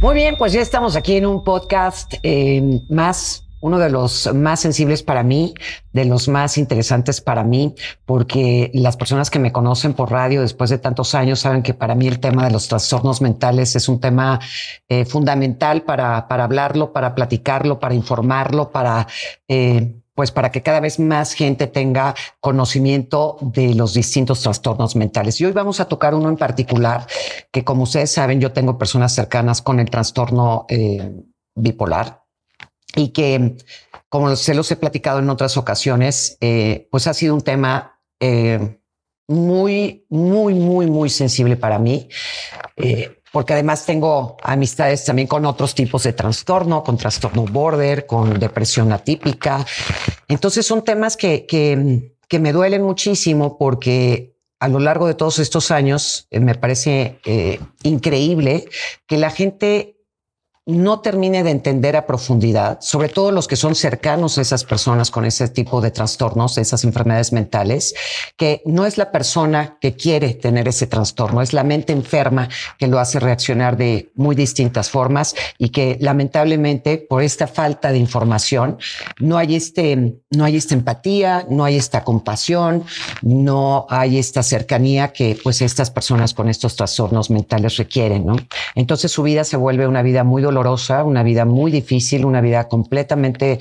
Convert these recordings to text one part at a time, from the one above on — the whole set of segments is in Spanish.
Muy bien, pues ya estamos aquí en un podcast uno de los más sensibles para mí, de los más interesantes para mí, porque las personas que me conocen por radio después de tantos años saben que para mí el tema de los trastornos mentales es un tema fundamental para hablarlo, para platicarlo, para informarlo, pues para que cada vez más gente tenga conocimiento de los distintos trastornos mentales. Y hoy vamos a tocar uno en particular que, como ustedes saben, yo tengo personas cercanas con el trastorno bipolar y que, como se los he platicado en otras ocasiones, pues ha sido un tema muy sensible para mí. Porque además tengo amistades también con otros tipos de trastorno, con trastorno border, con depresión atípica. Entonces son temas que me duelen muchísimo porque a lo largo de todos estos años me parece increíble que la gente no termine de entender a profundidad, sobre todo los que son cercanos a esas personas con ese tipo de trastornos, esas enfermedades mentales, que no es la persona que quiere tener ese trastorno, es la mente enferma que lo hace reaccionar de muy distintas formas y que lamentablemente por esta falta de información no hay esta empatía, no hay esta compasión, no hay esta cercanía que pues estas personas con estos trastornos mentales requieren, ¿no? Entonces su vida se vuelve una vida muy dolorosa, una vida muy difícil, una vida completamente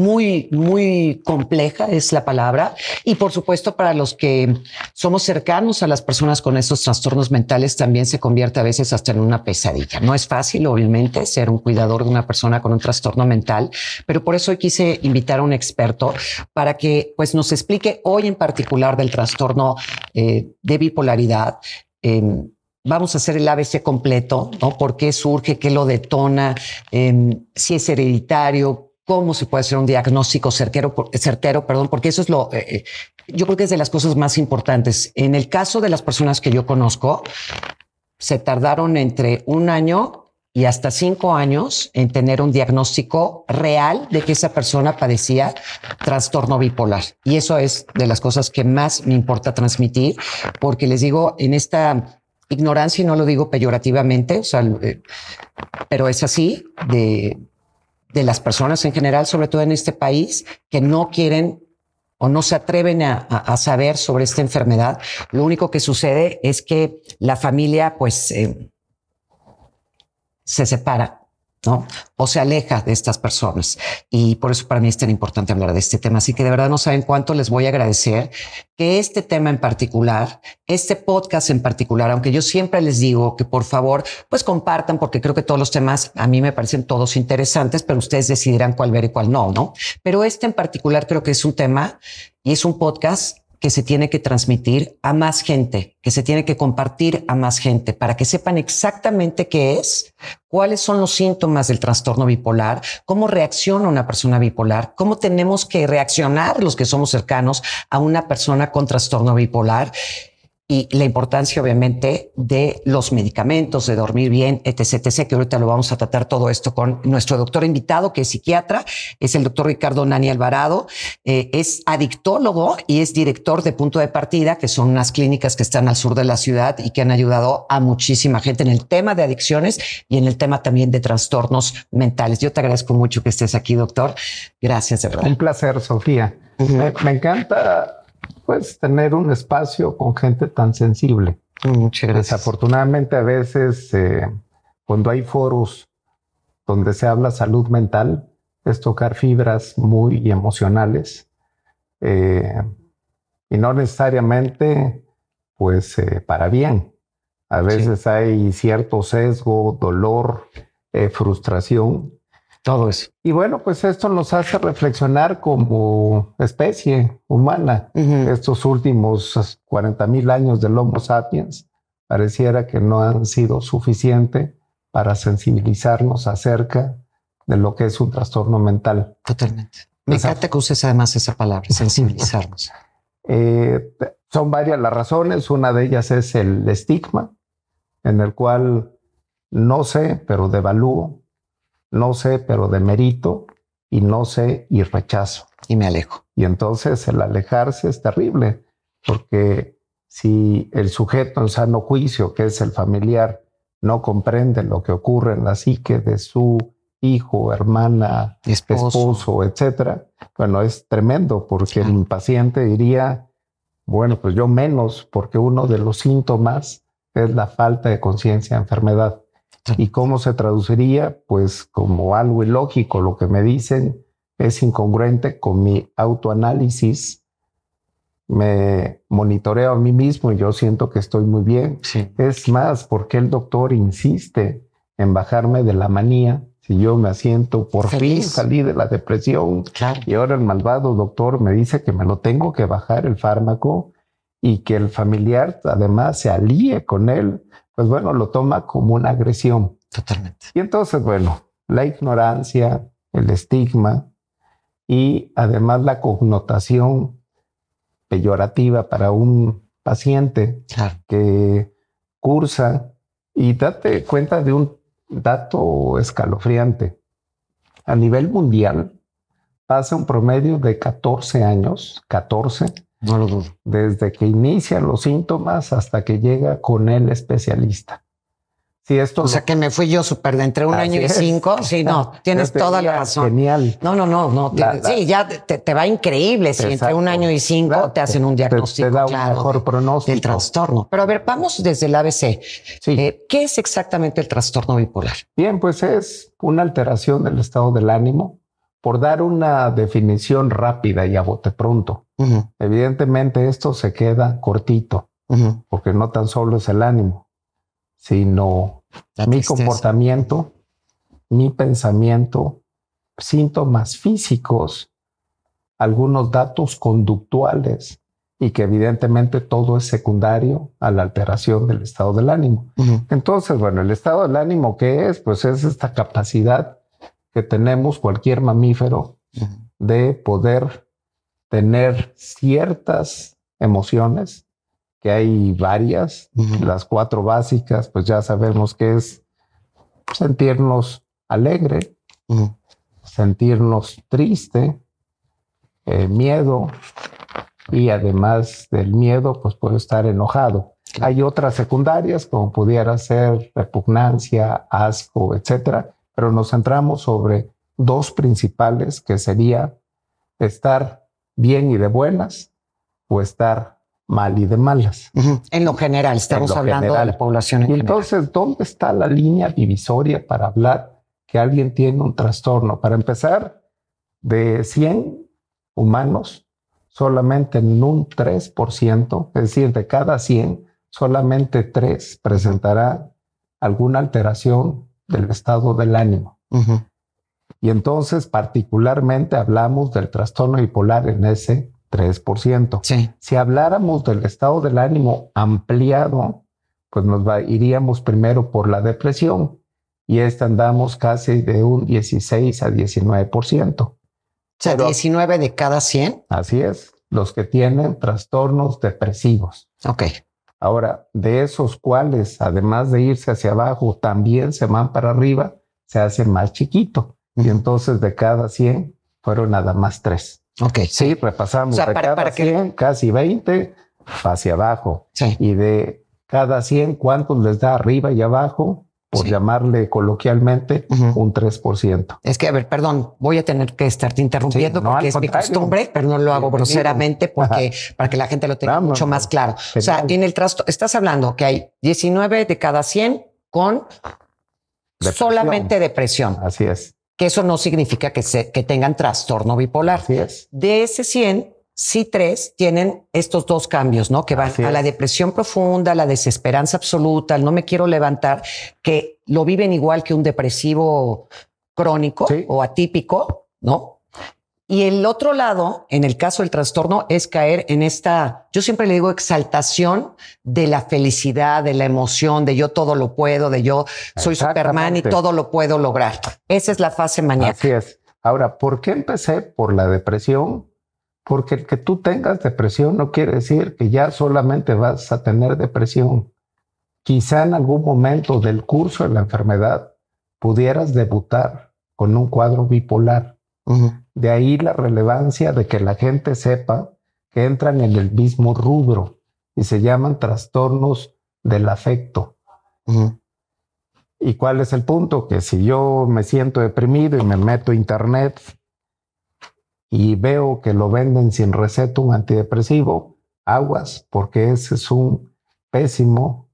muy compleja, es la palabra. Y por supuesto, para los que somos cercanos a las personas con estos trastornos mentales, también se convierte a veces hasta en una pesadilla. No es fácil, obviamente, ser un cuidador de una persona con un trastorno mental, pero por eso hoy quise invitar a un experto para que pues nos explique hoy en particular del trastorno de bipolaridad. Vamos a hacer el ABC completo, ¿no? ¿Por qué surge? ¿Qué lo detona? Si es hereditario, cómo se puede hacer un diagnóstico certero, porque eso es yo creo que es de las cosas más importantes. En el caso de las personas que yo conozco, se tardaron entre 1 año y hasta 5 años en tener un diagnóstico real de que esa persona padecía trastorno bipolar. Y eso es de las cosas que más me importa transmitir, porque les digo, en esta ignorancia, y no lo digo peyorativamente, o sea, pero es así de las personas en general, sobre todo en este país, que no quieren o no se atreven a saber sobre esta enfermedad. Lo único que sucede es que la familia pues se separa, ¿no? O se aleja de estas personas. Y por eso para mí es tan importante hablar de este tema. Así que de verdad no saben cuánto les voy a agradecer que este tema en particular, este podcast en particular, aunque yo siempre les digo que por favor, pues compartan, porque creo que todos los temas a mí me parecen todos interesantes, pero ustedes decidirán cuál ver y cuál no, ¿no? Pero este en particular creo que es un tema y es un podcast que se tiene que transmitir a más gente, que se tiene que compartir a más gente para que sepan exactamente qué es, cuáles son los síntomas del trastorno bipolar, cómo reacciona una persona bipolar, cómo tenemos que reaccionar los que somos cercanos a una persona con trastorno bipolar y la importancia obviamente de los medicamentos, de dormir bien, etc, que ahorita lo vamos a tratar todo esto con nuestro doctor invitado, que es psiquiatra, es el doctor Ricardo Nani Alvarado, es adictólogo y es director de Punto de Partida, que son unas clínicas que están al sur de la ciudad y que han ayudado a muchísima gente en el tema de adicciones y en el tema también de trastornos mentales. Yo te agradezco mucho que estés aquí, doctor. Gracias, de verdad. Un placer, Sofía. Me encanta pues tener un espacio con gente tan sensible. Muchas gracias. Desafortunadamente a veces cuando hay foros donde se habla salud mental es tocar fibras muy emocionales y no necesariamente pues para bien. A veces hay cierto sesgo, dolor, frustración. Todo eso. Y bueno, pues esto nos hace reflexionar como especie humana. Estos últimos 40,000 años del Homo sapiens pareciera que no han sido suficiente para sensibilizarnos acerca de lo que es un trastorno mental. Totalmente. Me encanta que uses además esa palabra, sensibilizarnos. Son varias las razones. Una de ellas es el estigma, en el cual no sé, pero devalúo. No sé, pero demerito, y no sé y rechazo. Y me alejo. Y entonces el alejarse es terrible, porque si el sujeto en sano juicio, que es el familiar, no comprende lo que ocurre en la psique de su hijo, hermana, esposo, etcétera. Bueno, es tremendo porque el paciente diría, bueno, pues yo menos, porque uno de los síntomas es la falta de conciencia de enfermedad. ¿Y cómo se traduciría? Pues como algo ilógico. Lo que me dicen es incongruente con mi autoanálisis. Me monitoreo a mí mismo y yo siento que estoy muy bien. Sí. Es más, ¿por qué el doctor insiste en bajarme de la manía? Si yo me siento, por fin salí de la depresión, claro, y ahora el malvado doctor me dice que me lo tengo que bajar el fármaco y que el familiar además se alíe con él, pues bueno, lo toma como una agresión. Totalmente. Y entonces, bueno, la ignorancia, el estigma y además la connotación peyorativa para un paciente que cursa. Y date cuenta de un dato escalofriante. A nivel mundial pasa un promedio de 14 años, 14, no lo dudo, desde que inician los síntomas hasta que llega con el especialista. Si esto o sea que me fui yo súper de entre un año y 5. Sí, no, tienes toda la razón. Genial. No. Sí, ya te va increíble si entre un año y 5 te hacen un diagnóstico te da un mejor pronóstico del trastorno. Pero a ver, vamos desde el ABC. Sí. ¿Qué es exactamente el trastorno bipolar? Bien, pues es una alteración del estado del ánimo. Por dar una definición rápida y a bote pronto, evidentemente esto se queda cortito, porque no tan solo es el ánimo, sino mi comportamiento, mi pensamiento, síntomas físicos, algunos datos conductuales, y que evidentemente todo es secundario a la alteración del estado del ánimo. Entonces, bueno, el estado del ánimo, ¿qué es? Pues es esta capacidad que tenemos cualquier mamífero de poder tener ciertas emociones, que hay varias, las 4 básicas, pues ya sabemos que es sentirnos alegre, sentirnos triste, miedo, y además del miedo, pues puedo estar enojado. Hay otras secundarias, como pudiera ser repugnancia, asco, etcétera, pero nos centramos sobre 2 principales, que sería estar bien y de buenas o estar mal y de malas. En lo general, estamos hablando de la población en general. Entonces, ¿dónde está la línea divisoria para hablar que alguien tiene un trastorno? Para empezar, de 100 humanos, solamente en un 3%, es decir, de cada 100, solamente 3 presentará alguna alteración del estado del ánimo. Y entonces, particularmente, hablamos del trastorno bipolar en ese 3%. Sí. Si habláramos del estado del ánimo ampliado, pues iríamos primero por la depresión, y andamos casi de un 16 a 19%. O sea, 19 de cada 100. Así es, los que tienen trastornos depresivos. Ok. Ahora, de esos cuales, además de irse hacia abajo, también se van para arriba, se hace más chiquito. Y entonces de cada 100 fueron nada más 3. Ok. Sí, repasamos. O sea, de cada 100, casi 20 hacia abajo. Sí. Y de cada 100, ¿cuántos les da arriba y abajo? Por llamarle coloquialmente, un 3%. Es que, a ver, perdón, voy a tener que estarte interrumpiendo porque es mi costumbre, pero no lo hago groseramente porque para que la gente lo tenga mucho más claro. Genial. O sea, en el trastorno, estás hablando que hay 19 de cada 100 con solamente depresión. Así es. Que eso no significa que tengan trastorno bipolar. Así es. De ese 100, sí 3 tienen estos 2 cambios, ¿no? Que van a la depresión profunda, la desesperanza absoluta, el no me quiero levantar, que lo viven igual que un depresivo crónico o atípico, ¿no? Y el otro lado, en el caso del trastorno, es caer en esta, yo siempre le digo, exaltación de la felicidad, de la emoción, de yo todo lo puedo, de yo soy Superman y todo lo puedo lograr. Esa es la fase maníaca. Así es. Ahora, ¿por qué empecé por la depresión? Porque el que tú tengas depresión no quiere decir que ya solamente vas a tener depresión. Quizá en algún momento del curso de la enfermedad pudieras debutar con un cuadro bipolar. De ahí la relevancia de que la gente sepa que entran en el mismo rubro y se llaman trastornos del afecto. ¿Y cuál es el punto? Que si yo me siento deprimido y me meto a internet y veo que lo venden sin receta un antidepresivo, aguas, porque ese es un pésimo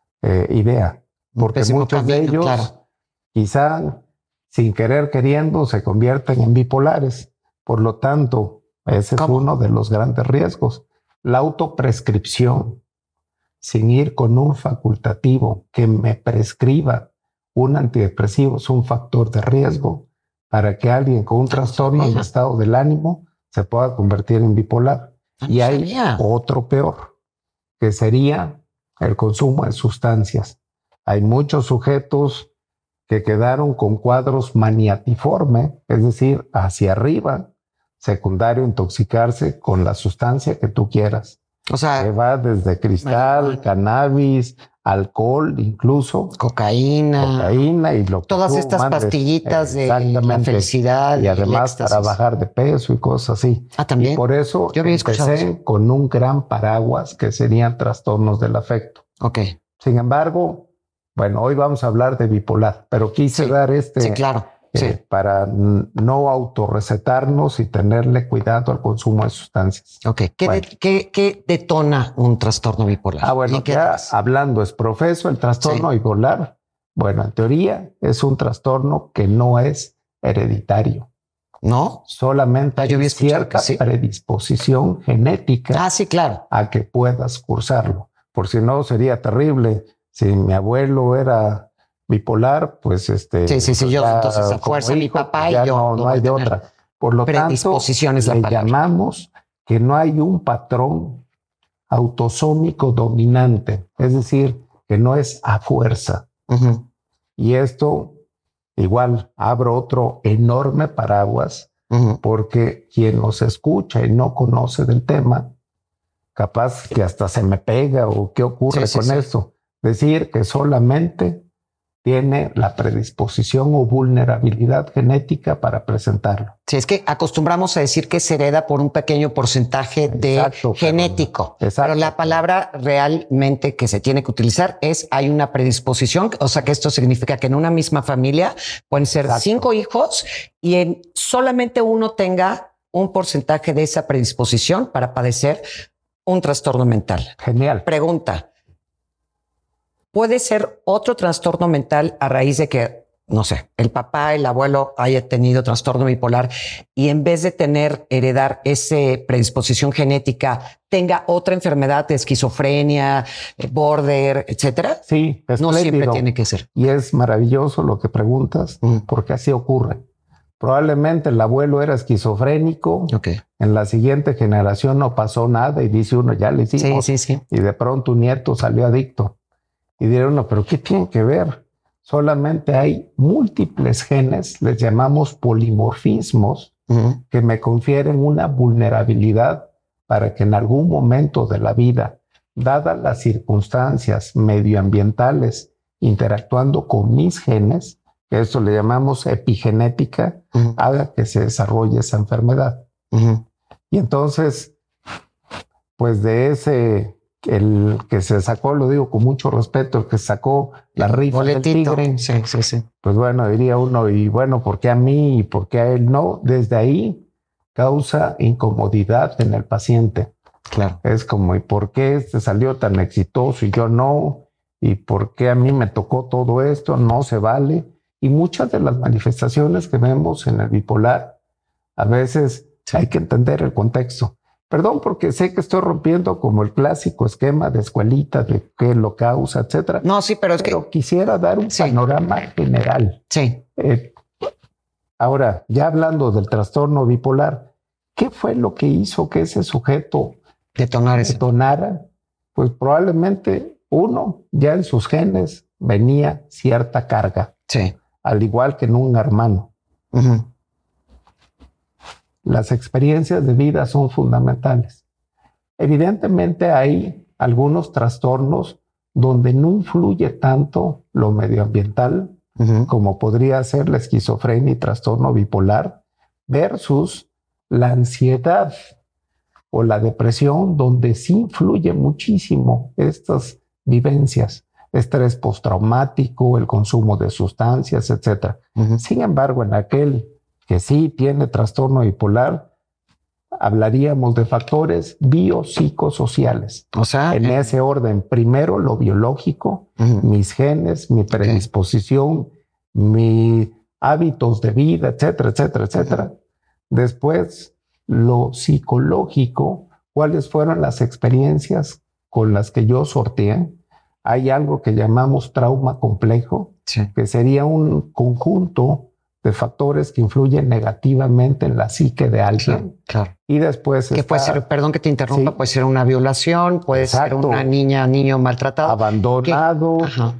idea. Porque muchos de ellos, claro, quizá sin querer queriendo, se convierten en bipolares. Por lo tanto, ese es uno de los grandes riesgos. La autoprescripción, sin ir con un facultativo que me prescriba un antidepresivo, es un factor de riesgo para que alguien con un trastorno del estado del ánimo se pueda convertir en bipolar. Y hay otro peor, que sería el consumo de sustancias. Hay muchos sujetos que quedaron con cuadros maniatiforme, es decir, hacia arriba, secundario, intoxicarse con la sustancia que tú quieras. O sea, que va desde cristal, cannabis, alcohol, incluso cocaína y lo que todas estas mandes, pastillitas de la felicidad y además para bajar de peso y cosas así. También. Y por eso yo empecé con un gran paraguas que serían trastornos del afecto. Sin embargo, bueno, hoy vamos a hablar de bipolar, pero quise dar claro. Para no autorrecetarnos y tenerle cuidado al consumo de sustancias. ¿Qué detona un trastorno bipolar? Bueno, ya hablando es profeso, el trastorno bipolar, bueno, en teoría es un trastorno que no es hereditario. ¿No? Solamente hay cierta predisposición genética claro, a que puedas cursarlo. Por si no, sería terrible. Si mi abuelo era bipolar, pues yo entonces a fuerza mi papá y yo no hay de otra. Por lo tanto, le llamamos que no hay un patrón autosómico dominante, es decir, que no es a fuerza. Y esto igual abro otro enorme paraguas, porque quien nos escucha y no conoce del tema, capaz que hasta se me pega o qué ocurre con esto. Decir que solamente tiene la predisposición o vulnerabilidad genética para presentarlo. Sí, es que acostumbramos a decir que se hereda por un pequeño porcentaje de genético. Pero la palabra realmente que se tiene que utilizar es hay una predisposición. O sea que esto significa que en una misma familia pueden ser 5 hijos y solamente uno tenga un porcentaje de esa predisposición para padecer un trastorno mental. Genial. Pregunta. ¿Puede ser otro trastorno mental a raíz de que, no sé, el papá, el abuelo haya tenido trastorno bipolar y en vez de heredar esa predisposición genética, tenga otra enfermedad de esquizofrenia, border, etcétera? Sí, es no siempre tiene que ser. Y es maravilloso lo que preguntas, porque así ocurre. Probablemente el abuelo era esquizofrénico. En la siguiente generación no pasó nada y dice uno, ya le hicimos. Y de pronto un nieto salió adicto. Y dirán, no, pero ¿qué tiene que ver? Solamente hay múltiples genes, les llamamos polimorfismos, que me confieren una vulnerabilidad para que en algún momento de la vida, dadas las circunstancias medioambientales interactuando con mis genes, que esto le llamamos epigenética, haga que se desarrolle esa enfermedad. Y entonces, pues de ese... El que se sacó, lo digo con mucho respeto, el que sacó la rifa del tigre. Pues bueno, diría uno, y bueno, ¿por qué a mí y por qué a él no? Desde ahí causa incomodidad en el paciente. Claro. Es como, ¿y por qué este salió tan exitoso y yo no? ¿Y por qué a mí me tocó todo esto? No se vale. Y muchas de las manifestaciones que vemos en el bipolar, a veces hay que entender el contexto. Perdón, porque sé que estoy rompiendo como el clásico esquema de escuelita, de qué lo causa, etcétera. No, sí, pero quisiera dar un panorama general. Ahora, ya hablando del trastorno bipolar, ¿qué fue lo que hizo que ese sujeto detonara? Pues probablemente uno, ya en sus genes venía cierta carga. Al igual que en un hermano. Las experiencias de vida son fundamentales. Evidentemente hay algunos trastornos donde no influye tanto lo medioambiental, como podría ser la esquizofrenia y trastorno bipolar, versus la ansiedad o la depresión, donde sí influye muchísimo estas vivencias. estrés postraumático, el consumo de sustancias, etc. Sin embargo, en aquel que sí tiene trastorno bipolar, hablaríamos de factores biopsicosociales. O sea, en ese orden, primero lo biológico, mis genes, mi predisposición, mis hábitos de vida, etcétera, etcétera, etcétera. Después, lo psicológico, cuáles fueron las experiencias con las que yo sorteé. Hay algo que llamamos trauma complejo, que sería un conjunto de factores que influyen negativamente en la psique de alguien. Claro. Y después que puede ser, perdón que te interrumpa, puede ser una violación, puede ser una niño maltratado. Abandonado,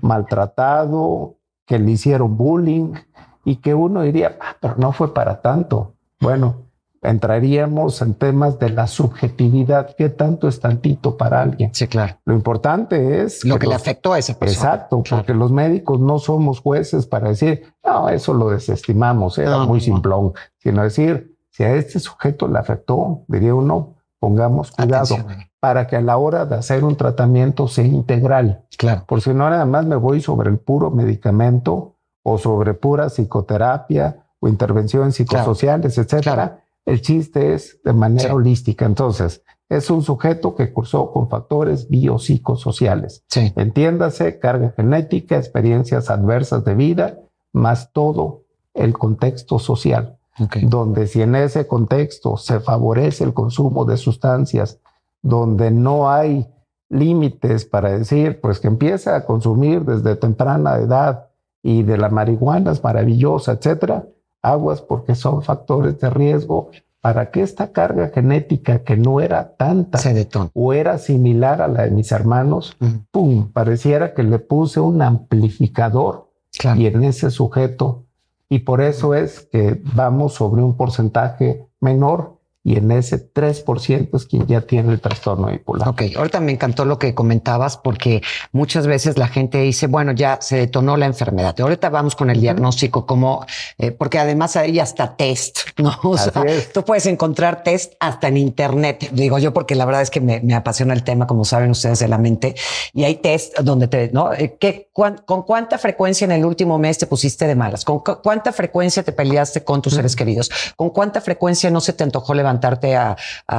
maltratado, que le hicieron bullying y que uno diría, pero no fue para tanto. Bueno, entraríamos en temas de la subjetividad. ¿Qué tanto es tantito para alguien? Sí, claro. Lo importante es lo que le afectó a esa persona. Exacto, porque los médicos no somos jueces para decir, no, eso lo desestimamos, era muy simplón, sino decir, si a este sujeto le afectó, diría uno, pongamos cuidado para que a la hora de hacer un tratamiento sea integral. Claro. Por si no, nada más me voy sobre el puro medicamento o sobre pura psicoterapia o intervenciones psicosociales, etcétera. Claro. El chiste es de manera holística. Entonces, es un sujeto que cursó con factores biopsicosociales. Entiéndase, carga genética, experiencias adversas de vida, más todo el contexto social. Donde si en ese contexto se favorece el consumo de sustancias, donde no hay límites para decir, pues que empieza a consumir desde temprana edad y de la marihuana es maravillosa, etcétera, aguas porque son factores de riesgo para que esta carga genética que no era tanta o era similar a la de mis hermanos, ¡pum!, pareciera que le puse un amplificador y en ese sujeto, y por eso es que vamos sobre un porcentaje menor y en ese 3% es quien ya tiene el trastorno bipolar. Ok, ahorita me encantó lo que comentabas porque muchas veces la gente dice, bueno, ya se detonó la enfermedad. Ahorita vamos con el diagnóstico, como porque además hay hasta test, ¿no? O sea, tú puedes encontrar test hasta en internet, digo yo, porque la verdad es que me apasiona el tema, como saben ustedes, de la mente, y hay test donde ¿no? ¿Con cuánta frecuencia en el último mes te pusiste de malas? ¿Con cuánta frecuencia te peleaste con tus seres queridos? ¿Con cuánta frecuencia no se te antojó levantarte a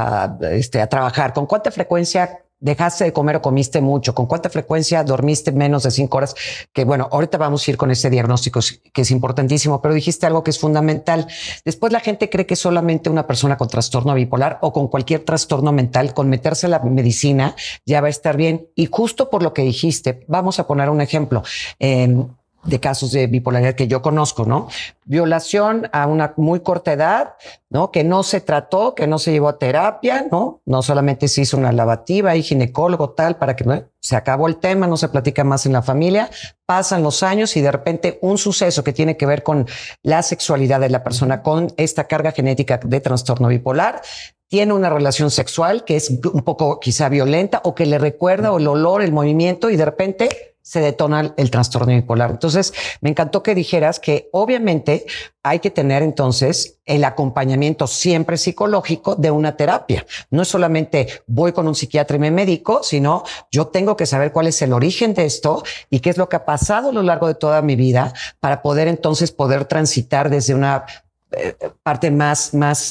trabajar? ¿Con cuánta frecuencia dejaste de comer o comiste mucho? ¿Con cuánta frecuencia dormiste menos de 5 horas? Que bueno, ahorita vamos a ir con ese diagnóstico que es importantísimo, pero dijiste algo que es fundamental. Después la gente cree que solamente una persona con trastorno bipolar o con cualquier trastorno mental, con meterse la medicina ya va a estar bien. Y justo por lo que dijiste, vamos a poner un ejemplo. De casos de bipolaridad que yo conozco, ¿no? Violación a una muy corta edad, ¿no? Que no se trató, que no se llevó a terapia, ¿no? No solamente se hizo una lavativa y ginecólogo tal para que ¿no? Se acabó el tema, no se platica más en la familia, pasan los años y de repente un suceso que tiene que ver con la sexualidad de la persona con esta carga genética de trastorno bipolar, tiene una relación sexual que es un poco quizá violenta o que le recuerda o el olor, el movimiento y de repente se detona el trastorno bipolar. Entonces, me encantó que dijeras que obviamente hay que tener entonces el acompañamiento siempre psicológico de una terapia. No es solamente voy con un psiquiatra y me medico, sino yo tengo que saber cuál es el origen de esto y qué es lo que ha pasado a lo largo de toda mi vida para poder entonces poder transitar desde una parte más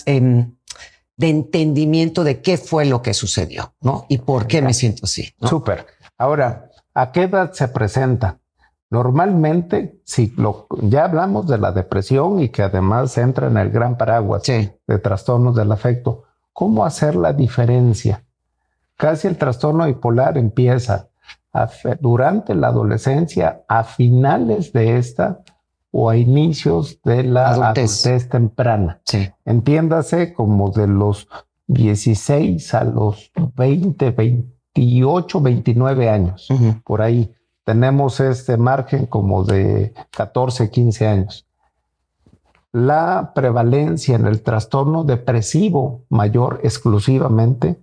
de entendimiento de qué fue lo que sucedió, ¿no? Y por qué me siento así, ¿no? Súper. Ahora, ¿a qué edad se presenta? Normalmente, ya hablamos de la depresión y que además entra en el gran paraguas de trastornos del afecto. ¿Cómo hacer la diferencia? Casi el trastorno bipolar empieza durante la adolescencia, a finales de esta o a inicios de la adultez temprana. Entiéndase como de los 16 a los 20, 28, 29 años. Por ahí tenemos este margen como de 14, 15 años. La prevalencia en el trastorno depresivo mayor exclusivamente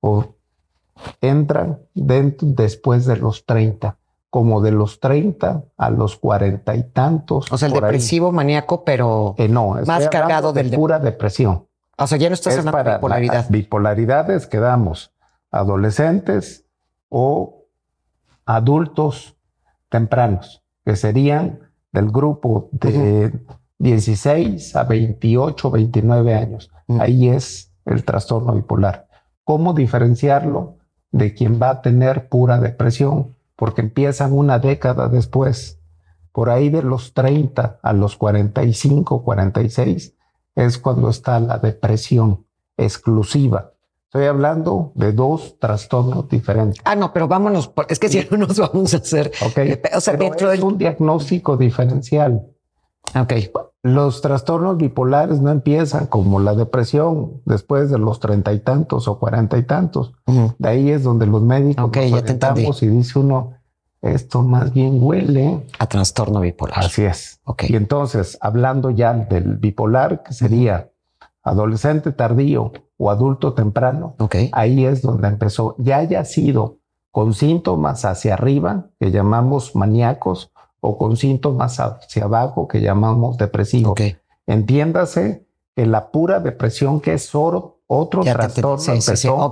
entran después de los 30, como de los 30 a los 40 y tantos. O sea, el depresivo maníaco, pero no, más cargado de pura depresión. O sea, ya no estás hablando de bipolaridad. Bipolaridades quedamos adolescentes o adultos tempranos, que serían del grupo de 16 a 28, 29 años. Ahí es el trastorno bipolar. ¿Cómo diferenciarlo de quien va a tener pura depresión? Porque empiezan una década después. Por ahí de los 30 a los 45, 46 es cuando está la depresión exclusiva. Estoy hablando de dos trastornos diferentes. No, pero vámonos, es que si no nos vamos a hacer... Okay. O sea, pero dentro es un diagnóstico diferencial. Ok. Los trastornos bipolares no empiezan como la depresión después de los 30 y tantos o 40 y tantos. De ahí es donde los médicos nos orientamos y dice uno, esto más bien huele a trastorno bipolar. Así es. Okay. Y entonces, hablando ya del bipolar, que sería adolescente tardío o adulto temprano, ahí es donde empezó. Ya haya sido con síntomas hacia arriba, que llamamos maníacos, o con síntomas hacia abajo, que llamamos depresivos. Entiéndase que la pura depresión, que es otro trastorno, empezó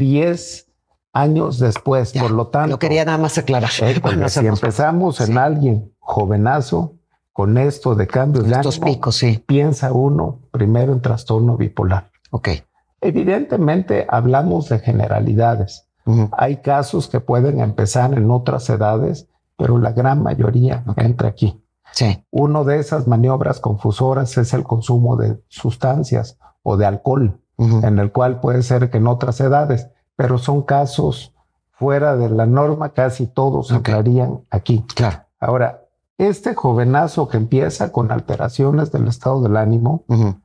10 años después. Por lo tanto, lo quería nada más aclarar. Si empezamos en alguien jovenazo, con esto de cambios de ánimo, picos, piensa uno primero en trastorno bipolar. Evidentemente hablamos de generalidades. Hay casos que pueden empezar en otras edades, pero la gran mayoría entra aquí. Uno de esas maniobras confusoras es el consumo de sustancias o de alcohol, en el cual puede ser que en otras edades, pero son casos fuera de la norma, casi todos entrarían aquí. Ahora, este jovenazo que empieza con alteraciones del estado del ánimo,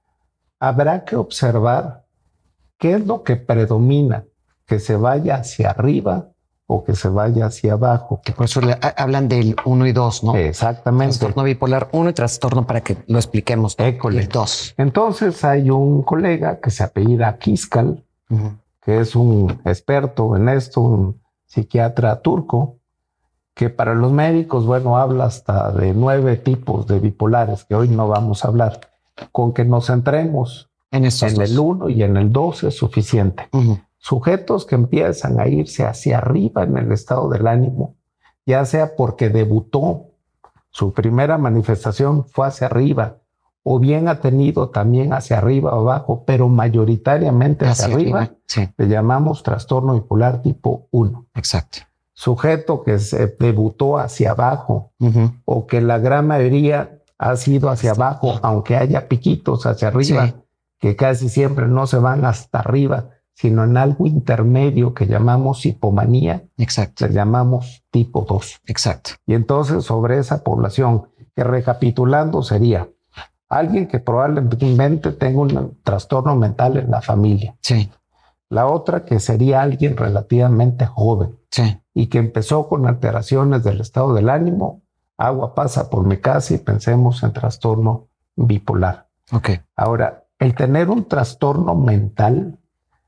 habrá que observar qué es lo que predomina, que se vaya hacia arriba o que se vaya hacia abajo. Que por eso hablan del 1 y 2, ¿no? Exactamente. Trastorno bipolar 1 y trastorno, para que lo expliquemos, el 2. Entonces hay un colega que se apellida Kiskal, que es un experto en esto, un psiquiatra turco, que para los médicos, bueno, habla hasta de 9 tipos de bipolares, que hoy no vamos a hablar. Con que nos centremos en el 1 y en el 2 es suficiente. Sujetos que empiezan a irse hacia arriba en el estado del ánimo, ya sea porque debutó, su primera manifestación fue hacia arriba, o bien ha tenido también hacia arriba o abajo, pero mayoritariamente hacia arriba, le llamamos trastorno bipolar tipo 1. Exacto. Sujeto que se debutó hacia abajo, o que la gran mayoría ha sido hacia abajo, aunque haya piquitos hacia arriba, que casi siempre no se van hasta arriba, sino en algo intermedio que llamamos hipomanía, le llamamos tipo 2. Y entonces sobre esa población, que recapitulando sería alguien que probablemente tenga un trastorno mental en la familia. La otra que sería alguien relativamente joven y que empezó con alteraciones del estado del ánimo. Agua pasa por mi casa y pensemos en trastorno bipolar. Ahora, el tener un trastorno mental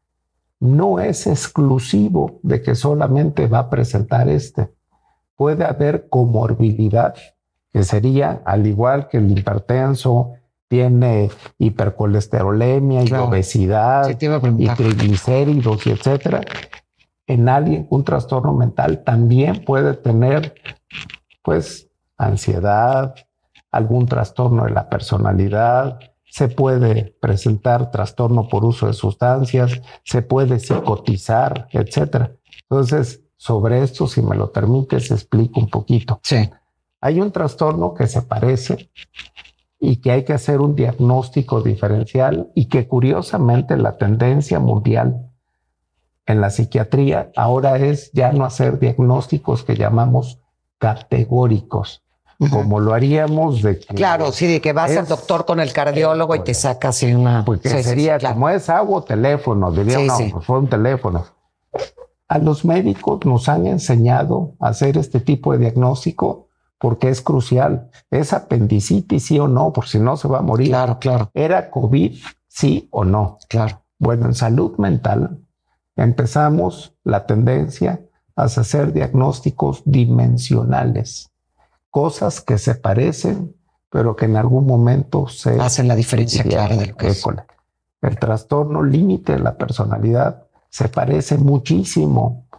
no es exclusivo de que solamente va a presentar Puede haber comorbilidad, que sería, al igual que el hipertenso, tiene hipercolesterolemia y obesidad y triglicéridos y etcétera. En alguien un trastorno mental también puede tener, pues, ansiedad, algún trastorno de la personalidad, se puede presentar trastorno por uso de sustancias, se puede psicotizar, etcétera. Entonces, sobre esto, si me lo permites, explico un poquito. Hay un trastorno que se parece y que hay que hacer un diagnóstico diferencial, y que curiosamente la tendencia mundial en la psiquiatría ahora es ya no hacer diagnósticos que llamamos categóricos, como lo haríamos de que... de que vas al doctor con el cardiólogo y te sacas una... Porque sería como es agua o teléfono, diría pues fue un teléfono. A los médicos nos han enseñado a hacer este tipo de diagnóstico porque es crucial. ¿Es apendicitis, sí o no? Por si no se va a morir. ¿Era COVID, sí o no? Bueno, en salud mental empezamos la tendencia a hacer diagnósticos dimensionales. Cosas que se parecen, pero que en algún momento se... hacen la diferencia clara de lo que es. El trastorno límite de la personalidad se parece muchísimo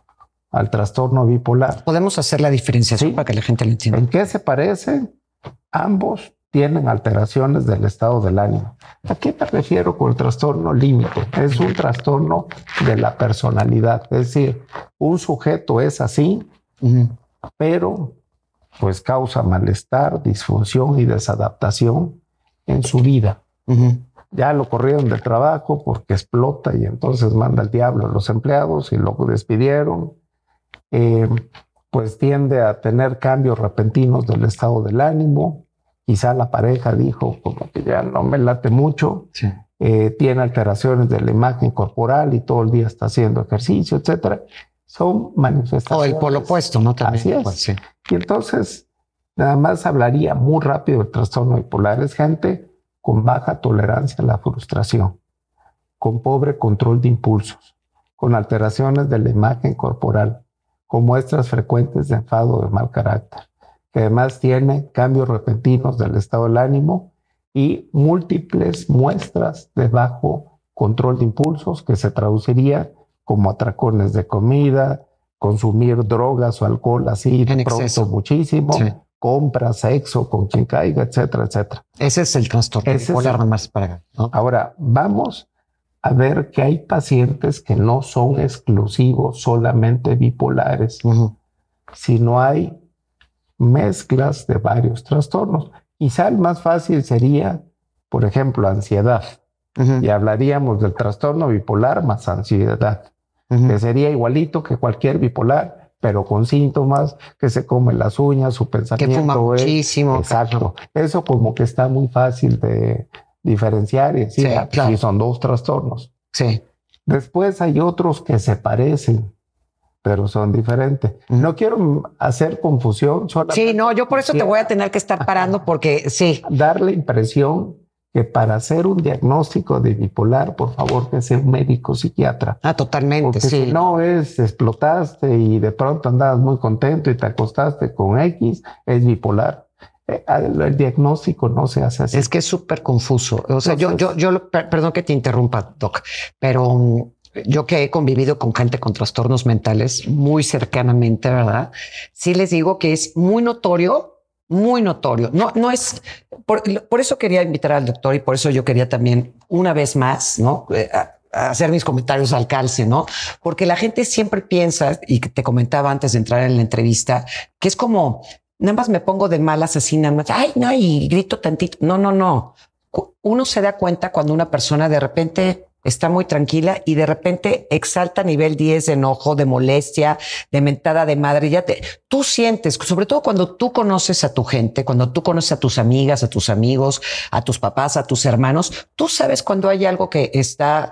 al trastorno bipolar. Podemos hacer la diferenciación para que la gente lo entienda. ¿En qué se parecen? Ambos tienen alteraciones del estado del ánimo. ¿A qué me refiero con el trastorno límite? Es un trastorno de la personalidad. Es decir, un sujeto es así, pero pues causa malestar, disfunción y desadaptación en su vida. Ya lo corrieron del trabajo porque explota y entonces manda al diablo a los empleados y lo despidieron. Pues tiende a tener cambios repentinos del estado del ánimo. Quizá la pareja dijo como que ya no me late mucho. Sí. Tiene alteraciones de la imagen corporal y todo el día está haciendo ejercicio, etcétera. Son manifestaciones. O el polo opuesto, ¿no? También. Así es. Pues, sí. Y entonces, nada más hablaría muy rápido del trastorno bipolar. Es gente con baja tolerancia a la frustración, con pobre control de impulsos, con alteraciones de la imagen corporal, con muestras frecuentes de enfado o de mal carácter, que además tiene cambios repentinos del estado del ánimo y múltiples muestras de bajo control de impulsos, que se traduciría como atracones de comida, consumir drogas o alcohol así de pronto muchísimo, sí. Compra, sexo, con quien caiga, etcétera, etcétera. Ese es el trastorno bipolar más para, ¿no? Ahora, vamos a ver que hay pacientes que no son exclusivos solamente bipolares, sino hay mezclas de varios trastornos. Quizá el más fácil sería, por ejemplo, ansiedad. Y hablaríamos del trastorno bipolar más ansiedad, que sería igualito que cualquier bipolar, pero con síntomas, que se come las uñas, su pensamiento que fuma muchísimo. Exacto. Eso como que está muy fácil de diferenciar y decir, sí, claro. Sí, son dos trastornos. Sí. Después hay otros que se parecen, pero son diferentes. No quiero hacer confusión. Sí, no, yo por eso te voy a tener que estar parando porque sí. Dar la impresión que para hacer un diagnóstico de bipolar, por favor, que sea un médico psiquiatra. Ah, totalmente, porque sí. Si no explotaste y de pronto andabas muy contento y te acostaste con X, es bipolar. El diagnóstico no se hace así. Es que es súper confuso. O sea, entonces, perdón que te interrumpa, Doc, pero yo que he convivido con gente con trastornos mentales muy cercanamente, ¿verdad? Sí les digo que es muy notorio. Muy notorio. No es por eso quería invitar al doctor y por eso yo quería también una vez más, ¿no? A hacer mis comentarios al calce, ¿no? Porque la gente siempre piensa, y te comentaba antes de entrar en la entrevista, que es como nada más me pongo de malas así, nada más, ay, no, y grito tantito. No. Uno se da cuenta cuando una persona de repente está muy tranquila y de repente exalta nivel 10 de enojo, de molestia, de mentada de madre. Tú sientes, sobre todo cuando tú conoces a tu gente, cuando tú conoces a tus amigas, a tus amigos, a tus papás, a tus hermanos, tú sabes cuando hay algo que está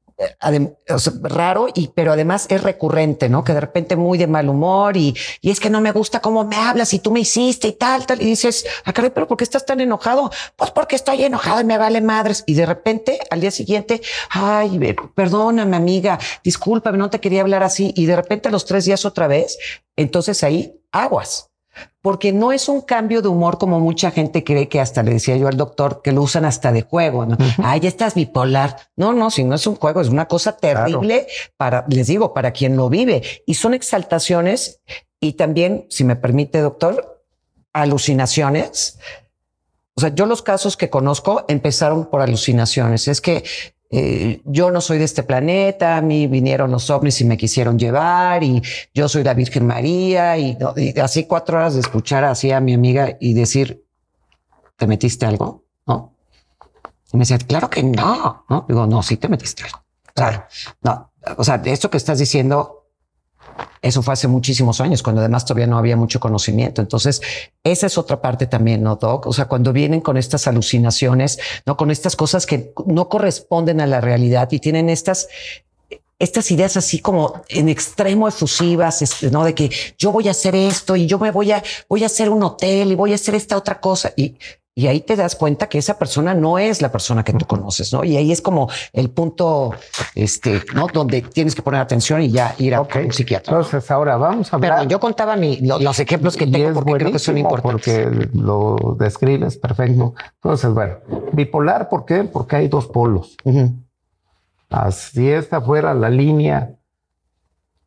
raro, pero además es recurrente, ¿no? Que de repente muy de mal humor y es que no me gusta cómo me hablas y tú me hiciste y tal. Y dices, caray, pero ¿por qué estás tan enojado? Pues porque estoy enojado y me vale madres. Y de repente al día siguiente, ay, perdóname amiga, discúlpame, no te quería hablar así. Y de repente a los 3 días otra vez, entonces ahí aguas. Porque no es un cambio de humor como mucha gente cree, que hasta le decía yo al doctor que lo usan hasta de juego, ¿no? Ay, ya estás bipolar. No, si no es un juego, es una cosa terrible les digo, para quien lo vive. Y son exaltaciones y también, si me permite, doctor, alucinaciones. O sea, yo los casos que conozco empezaron por alucinaciones. Es que yo no soy de este planeta, a mí vinieron los ovnis y me quisieron llevar y yo soy la Virgen María y así 4 horas de escuchar así a mi amiga y decir, ¿te metiste algo? ¿No? Y me decía, claro que no. Digo, no, sí te metiste algo. O sea, no, o sea, esto que estás diciendo, eso fue hace muchísimos años, cuando además todavía no había mucho conocimiento. Entonces, esa es otra parte también, ¿no, Doc? O sea, cuando vienen con estas alucinaciones, ¿no? Con estas cosas que no corresponden a la realidad y tienen estas ideas así como en extremo efusivas, ¿no? De que yo voy a hacer esto y yo me voy a hacer un hotel y voy a hacer esta otra cosa. Y ahí te das cuenta que esa persona no es la persona que tú conoces, ¿no? Y ahí es como el punto, ¿no? Donde tienes que poner atención y ya ir a un psiquiatra. Entonces, ahora vamos a hablar. Pero yo contaba los ejemplos que tengo porque creo que son importantes. Porque lo describes perfecto. Entonces, bueno, bipolar, ¿por qué? Porque hay 2 polos. Si esta fuera la línea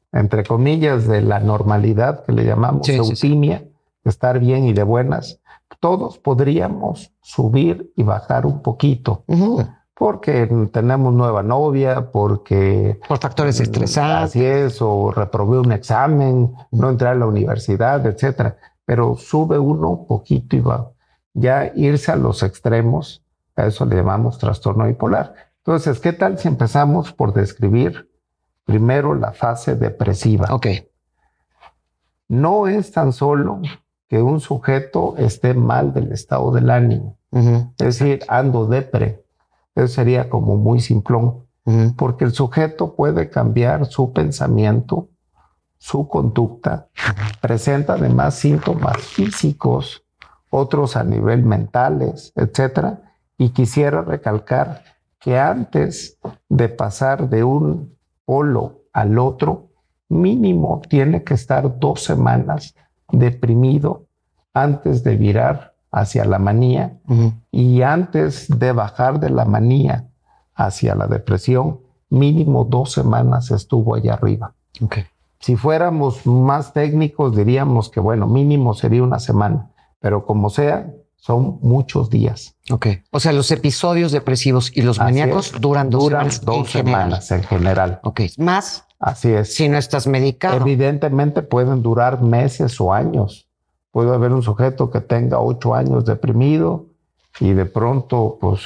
entre comillas, de la normalidad que le llamamos eutimia, estar bien y de buenas, todos podríamos subir y bajar un poquito. Porque tenemos nueva novia, porque... Por factores estresantes. Así es, o reprobé un examen, no entré a la universidad, etcétera. Pero sube uno poquito y va. Ya irse a los extremos, a eso le llamamos trastorno bipolar. Entonces, ¿qué tal si empezamos por describir primero la fase depresiva? Ok. No es tan solo que un sujeto esté mal del estado del ánimo. Es decir, ando depre. Eso sería como muy simplón, porque el sujeto puede cambiar su pensamiento, su conducta, presenta además síntomas físicos, otros a nivel mentales, etcétera. Y quisiera recalcar que antes de pasar de un polo al otro, mínimo tiene que estar 2 semanas deprimido antes de virar hacia la manía, y antes de bajar de la manía hacia la depresión, mínimo 2 semanas estuvo allá arriba. Okay. Si fuéramos más técnicos, diríamos que, bueno, mínimo sería 1 semana, pero como sea, son muchos días. Ok. O sea, los episodios depresivos y los maníacos duran 2 semanas. 2 semanas en general. Ok. Más. Así es. Si no estás medicado. Evidentemente pueden durar meses o años. Puede haber un sujeto que tenga 8 años deprimido y de pronto pues,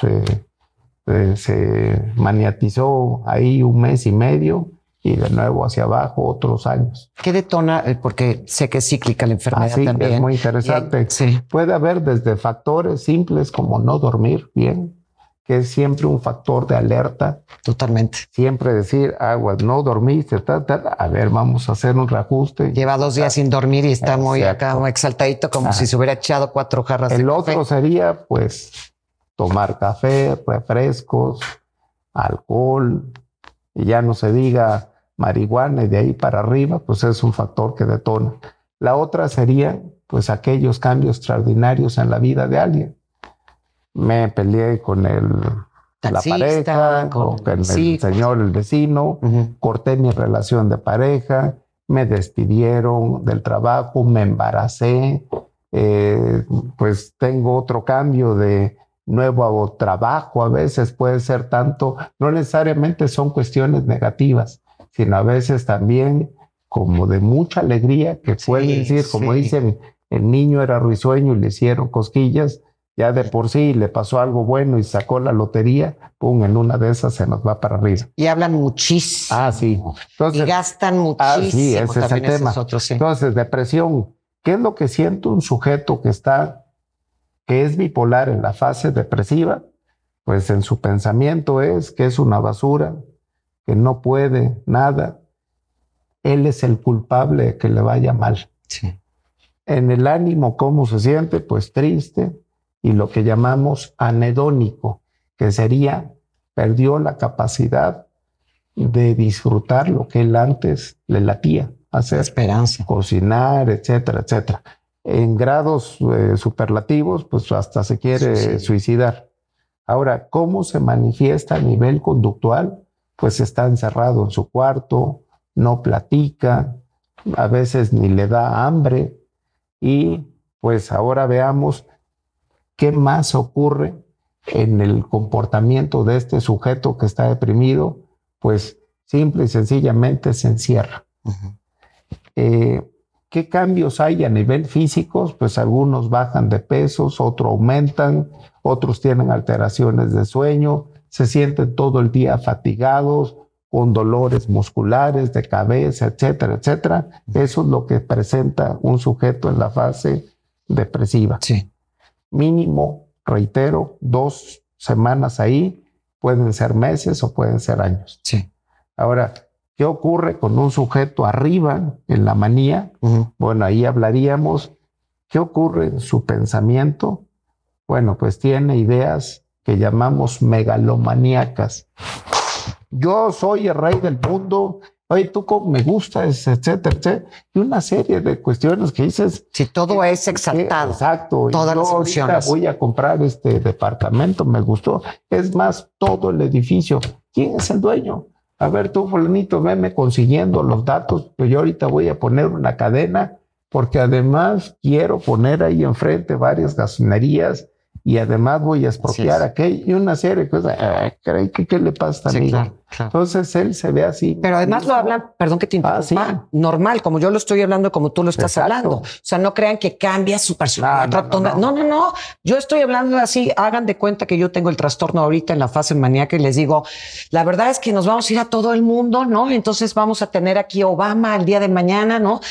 se maniatizó ahí 1 mes y medio y de nuevo hacia abajo otros años. ¿Qué detona? Porque sé que es cíclica la enfermedad también. Es muy interesante. Puede haber desde factores simples como no dormir bien, que es siempre un factor de alerta. Totalmente. Siempre decir, aguas, no dormiste, a ver, vamos a hacer un reajuste. Lleva 2 días sin dormir y está muy acá, muy exaltadito, como si se hubiera echado 4 jarras de café. El otro sería, pues, tomar café, refrescos, alcohol, y ya no se diga marihuana, y de ahí para arriba, pues es un factor que detona. La otra sería, pues, aquellos cambios extraordinarios en la vida de alguien. Me peleé con la pareja, con el señor, el vecino, corté mi relación de pareja, me despidieron del trabajo, me embaracé, pues tengo otro cambio de nuevo trabajo, a veces puede ser tanto, no necesariamente son cuestiones negativas, sino a veces también como de mucha alegría, que puede decir, como dicen, el niño era risueño y le hicieron cosquillas. Ya de por sí le pasó algo bueno y sacó la lotería, pum, en una de esas se nos va para arriba. Y hablan muchísimo. Sí. Entonces, y gastan muchísimo. Sí, ese es el tema. Entonces, depresión. ¿Qué es lo que siente un sujeto que es bipolar en la fase depresiva? Pues en su pensamiento es que es una basura, que no puede nada. Él es el culpable de que le vaya mal. Sí. En el ánimo, ¿cómo se siente? Pues triste. Y lo que llamamos anhedónico, que sería, perdió la capacidad de disfrutar lo que él antes le latía, hacer, esperanza, cocinar, etcétera, etcétera. En grados superlativos, pues hasta se quiere suicidar. Ahora, ¿cómo se manifiesta a nivel conductual? Pues está encerrado en su cuarto, no platica, a veces ni le da hambre. Y pues ahora veamos ¿qué más ocurre en el comportamiento de este sujeto que está deprimido? Pues simple y sencillamente se encierra. ¿Qué cambios hay a nivel físico? Pues algunos bajan de pesos, otros aumentan, otros tienen alteraciones de sueño, se sienten todo el día fatigados, con dolores musculares, de cabeza, etcétera, etcétera. Eso es lo que presenta un sujeto en la fase depresiva. Sí. Mínimo, reitero, 2 semanas ahí, pueden ser meses o pueden ser años. Sí. Ahora, ¿qué ocurre con un sujeto arriba en la manía? Bueno, ahí hablaríamos. ¿Qué ocurre en su pensamiento? Bueno, pues tiene ideas que llamamos megalomaníacas. Yo soy el rey del mundo. Oye, tú cómo me gustas, etcétera, etcétera. Y una serie de cuestiones que dices. Si todo es exaltado. Exacto. Todas las opciones. Voy a comprar este departamento, me gustó. Es más, todo el edificio. ¿Quién es el dueño? a ver tú, fulanito, veme consiguiendo los datos, pero yo ahorita voy a poner una cadena, porque además quiero poner ahí enfrente varias gasolinerías y además voy a expropiar aquello y una serie de cosas. Caray, ¿qué le pasa a amigo? Claro. Entonces él se ve así. Pero además lo hablan, perdón que te interrumpa, normal, como yo lo estoy hablando, como tú lo estás hablando. O sea, no crean que cambia su personalidad. No. Yo estoy hablando así, hagan de cuenta que yo tengo el trastorno ahorita en la fase maníaca y les digo, la verdad es que nos vamos a ir a todo el mundo, ¿no? Entonces vamos a tener aquí Obama el día de mañana, ¿no?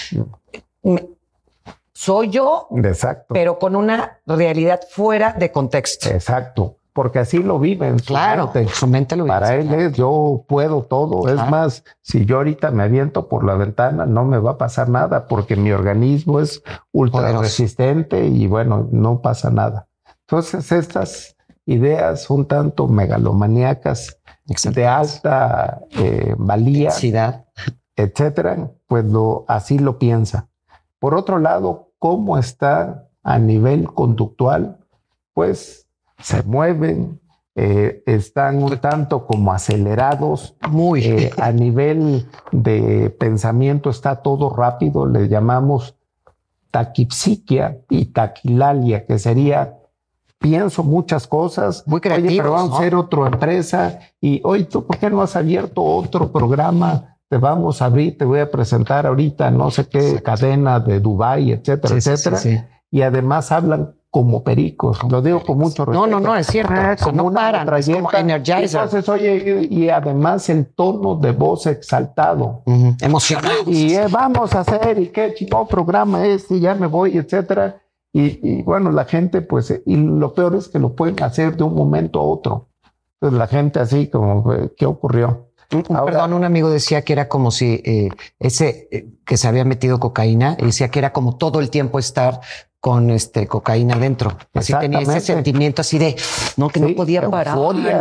Soy yo, exacto, pero con una realidad fuera de contexto. Exacto, porque así lo viven. Claro, su mente lo vive. Para él es, yo puedo todo. Claro. Es más, si yo ahorita me aviento por la ventana, no me va a pasar nada porque mi organismo es ultra resistente y bueno, no pasa nada. Entonces, estas ideas un tanto megalomaníacas, de alta valía, etcétera, pues así lo piensa. Por otro lado, ¿cómo está a nivel conductual? Pues se mueven, están un tanto como acelerados. Muy. A nivel de pensamiento está todo rápido, le llamamos taquipsiquia y taquilalia, que sería, pienso muchas cosas. Muy creativos. Oye, pero vamos a hacer otra empresa. Y oye, ¿tú por qué no has abierto otro programa? Te vamos a abrir, te voy a presentar ahorita no sé qué cadena de Dubái, etcétera, etcétera. Sí. Y además hablan como pericos. Lo digo con mucho respeto. No, es cierto. Como no paran, es como Energizer. Entonces, oye, y además el tono de voz exaltado. Emocionado. Y vamos a hacer, y qué chingón programa es, y ya me voy, etcétera. Y bueno, la gente, pues, y lo peor es que lo pueden hacer de un momento a otro. Entonces la gente así como, ¿qué ocurrió? Perdón, un amigo decía que era como si que se había metido cocaína, y decía que era como todo el tiempo estar con cocaína dentro. Así tenía ese sentimiento así de no podía parar.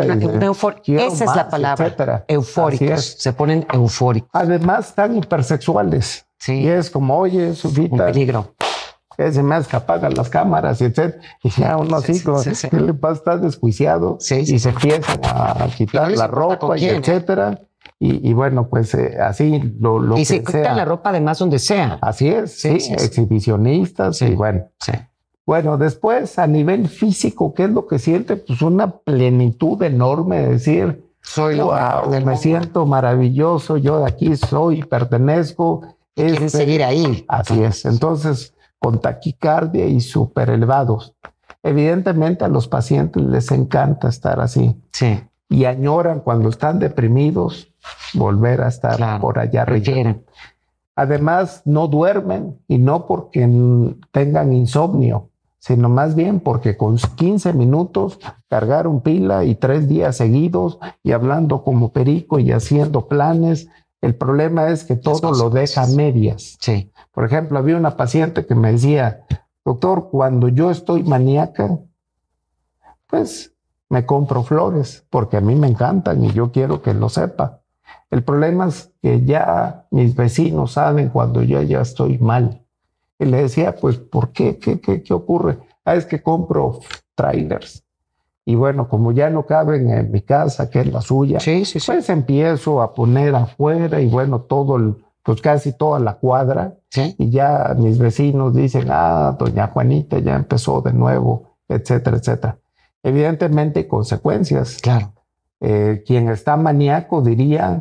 Esa es la palabra. Etcétera. Eufóricos. Se ponen eufóricos. Además, tan hipersexuales. Sí. Y es como, oye, Sofita. Un peligro. Se me apagan las cámaras, etc. Y ya uno así, ¿qué le pasa? Está desjuiciado. Y se empiezan a quitar la ropa, y etcétera. Y bueno, pues así lo y se quitan la ropa además donde sea. Así es, exhibicionistas. Y bueno. Bueno, después a nivel físico, ¿qué es lo que siente? Pues una plenitud enorme de decir, me siento maravilloso, yo de aquí soy, pertenezco. Quieren seguir ahí. Así es. Entonces, con taquicardia y súper elevados. Evidentemente a los pacientes les encanta estar así. Sí. Y añoran cuando están deprimidos volver a estar por allá arriba. Además no duermen, y no porque tengan insomnio, sino más bien porque con 15 minutos cargaron pila y 3 días seguidos y hablando como perico y haciendo planes. El problema es que todo lo deja a medias. Sí. Por ejemplo, había una paciente que me decía, doctor, cuando yo estoy maníaca, pues me compro flores porque a mí me encantan y yo quiero que lo sepa. El problema es que ya mis vecinos saben cuando yo ya estoy mal. Y le decía, pues, ¿por qué? ¿Qué ocurre? Es que compro trailers. Y bueno, como ya no caben en mi casa, que es la suya, pues empiezo a poner afuera y bueno, pues casi toda la cuadra. Y ya mis vecinos dicen, doña Juanita ya empezó de nuevo, etcétera, etcétera. Evidentemente hay consecuencias. Claro. Quien está maníaco diría,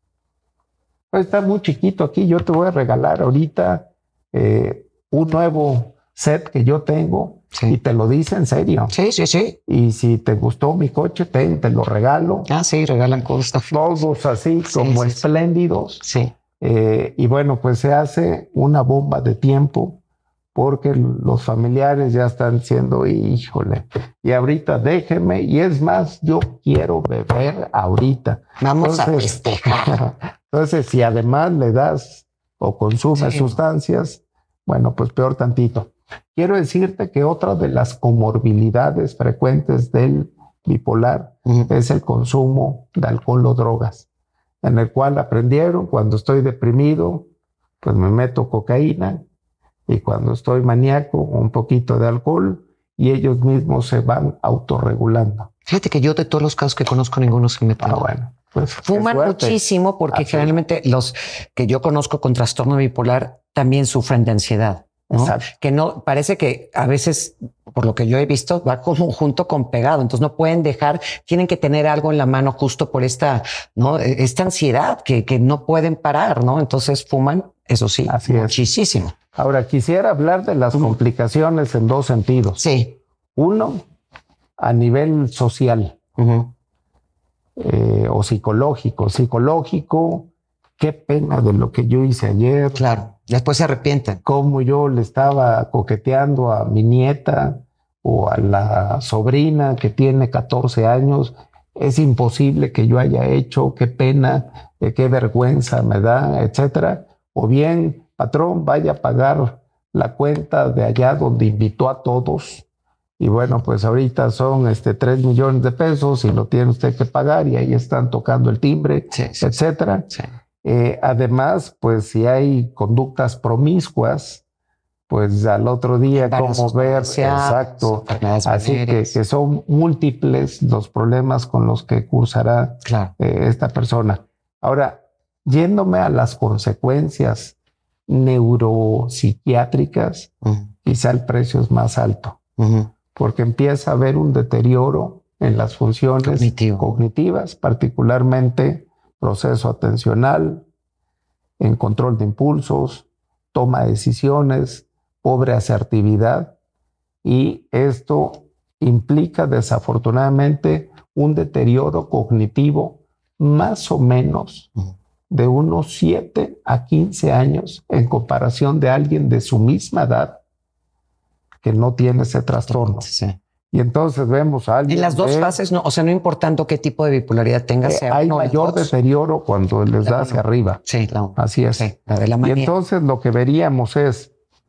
pues está muy chiquito aquí, yo te voy a regalar ahorita un nuevo set que yo tengo. Y te lo dice en serio. Sí. Y si te gustó mi coche, te lo regalo. Sí, regalan cosas. Todos así como espléndidos. Sí. Y bueno, pues se hace una bomba de tiempo porque los familiares ya están diciendo, híjole, y ahorita déjeme, y es más, yo quiero beber ahorita. Vamos a festejar. Entonces, si además le das o consumes sustancias, bueno, pues peor tantito. Quiero decirte que otra de las comorbilidades frecuentes del bipolar es el consumo de alcohol o drogas, en el cual aprendieron, cuando estoy deprimido, pues me meto cocaína, y cuando estoy maníaco, un poquito de alcohol, y ellos mismos se van autorregulando. Fíjate que yo de todos los casos que conozco, ninguno se mete. Bueno. pues fuman muchísimo porque generalmente los que yo conozco con trastorno bipolar también sufren de ansiedad, ¿no? Exacto. Que no, parece que a veces, por lo que yo he visto, va como junto con pegado. Entonces no pueden dejar, tienen que tener algo en la mano justo por esta, ¿no? Esta ansiedad que no pueden parar, ¿no? Entonces fuman, eso sí, muchísimo. Ahora, quisiera hablar de las complicaciones en dos sentidos. Sí. Uno, a nivel social o psicológico. Psicológico, qué pena de lo que yo hice ayer. Claro, después se arrepienten. Cómo yo le estaba coqueteando a mi nieta o a la sobrina que tiene 14 años. Es imposible que yo haya hecho, qué pena, qué vergüenza me da, etcétera. O bien, patrón, vaya a pagar la cuenta de allá donde invitó a todos. Y bueno, pues ahorita son 3 millones de pesos y lo tiene usted que pagar y ahí están tocando el timbre, etcétera. Sí. Además, pues si hay conductas promiscuas, pues al otro día cómo ver, exacto. Así que son múltiples los problemas con los que cursará esta persona. Ahora, yéndome a las consecuencias neuropsiquiátricas, quizá el precio es más alto, porque empieza a haber un deterioro en las funciones cognitivas, particularmente proceso atencional, en control de impulsos, toma de decisiones, pobre asertividad, y esto implica desafortunadamente un deterioro cognitivo más o menos de unos 7 a 15 años en comparación de alguien de su misma edad que no tiene ese trastorno. Sí. Y entonces vemos a alguien... En las dos fases, no, o sea, no importando qué tipo de bipolaridad tenga, hay mayor deterioro cuando les da hacia arriba. Sí, así es. Sí, la de la manía. Y entonces lo que veríamos es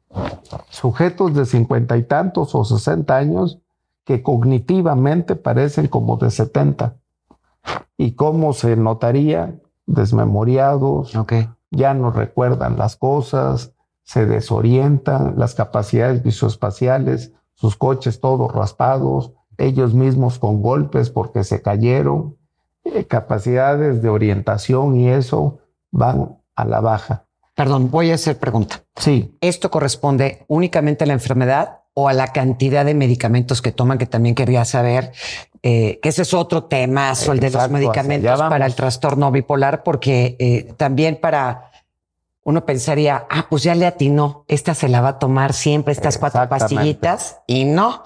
sujetos de 50 y tantos o 60 años que cognitivamente parecen como de 70. ¿Y cómo se notaría? Desmemoriados, ya no recuerdan las cosas, se desorientan, las capacidades visoespaciales, sus coches todos raspados, ellos mismos con golpes porque se cayeron, capacidades de orientación y eso van a la baja. Perdón, voy a hacer pregunta. Sí. ¿Esto corresponde únicamente a la enfermedad o a la cantidad de medicamentos que toman? Que también quería saber, que ese es otro tema, el de los medicamentos para el trastorno bipolar, porque también para... Uno pensaría, pues ya le atinó, esta se la va a tomar siempre, estas 4 pastillitas, y no.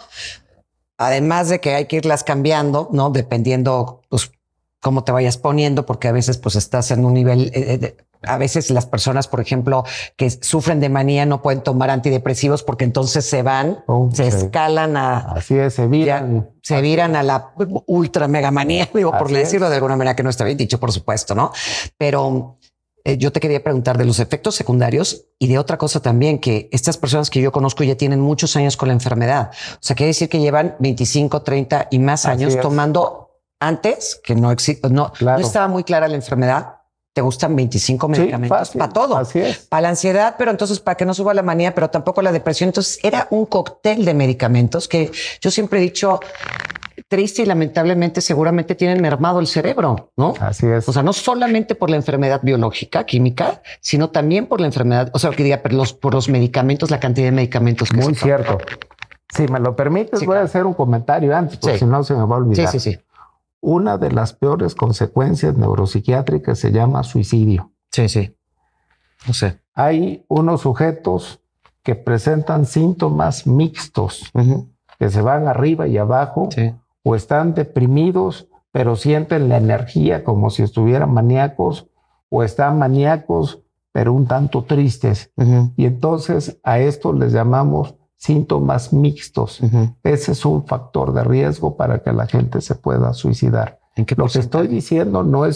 Además de que hay que irlas cambiando, ¿no? Dependiendo, pues, cómo te vayas poniendo, porque a veces, pues, estás en un nivel... a veces las personas, por ejemplo, que sufren de manía no pueden tomar antidepresivos porque entonces se van, se escalan a... Así es, se viran. Se viran a la ultra mega manía, digo, por decirlo de alguna manera, que no está bien dicho, por supuesto, ¿no? Pero... yo te quería preguntar de los efectos secundarios y de otra cosa también, que estas personas que yo conozco ya tienen muchos años con la enfermedad. O sea, quiere decir que llevan 25, 30 y más años tomando antes, que no existe, no estaba muy clara la enfermedad. Te gustan 25 medicamentos para todo. Así es. Para la ansiedad, pero entonces para que no suba la manía, pero tampoco la depresión. Entonces era un cóctel de medicamentos que yo siempre he dicho... triste y lamentablemente seguramente tienen mermado el cerebro, ¿no? Así es. O sea, no solamente por la enfermedad biológica, química, sino también por la enfermedad, o sea, que diga, por los medicamentos, la cantidad de medicamentos que muy cierto. Si me lo permites, voy a hacer un comentario antes, porque si no se me va a olvidar. Sí. Una de las peores consecuencias neuropsiquiátricas se llama suicidio. Sí. No sé. Hay unos sujetos que presentan síntomas mixtos, que se van arriba y abajo, o están deprimidos, pero sienten la energía como si estuvieran maníacos, o están maníacos, pero un tanto tristes. Y entonces a esto les llamamos síntomas mixtos. Ese es un factor de riesgo para que la gente se pueda suicidar. Lo que estoy diciendo no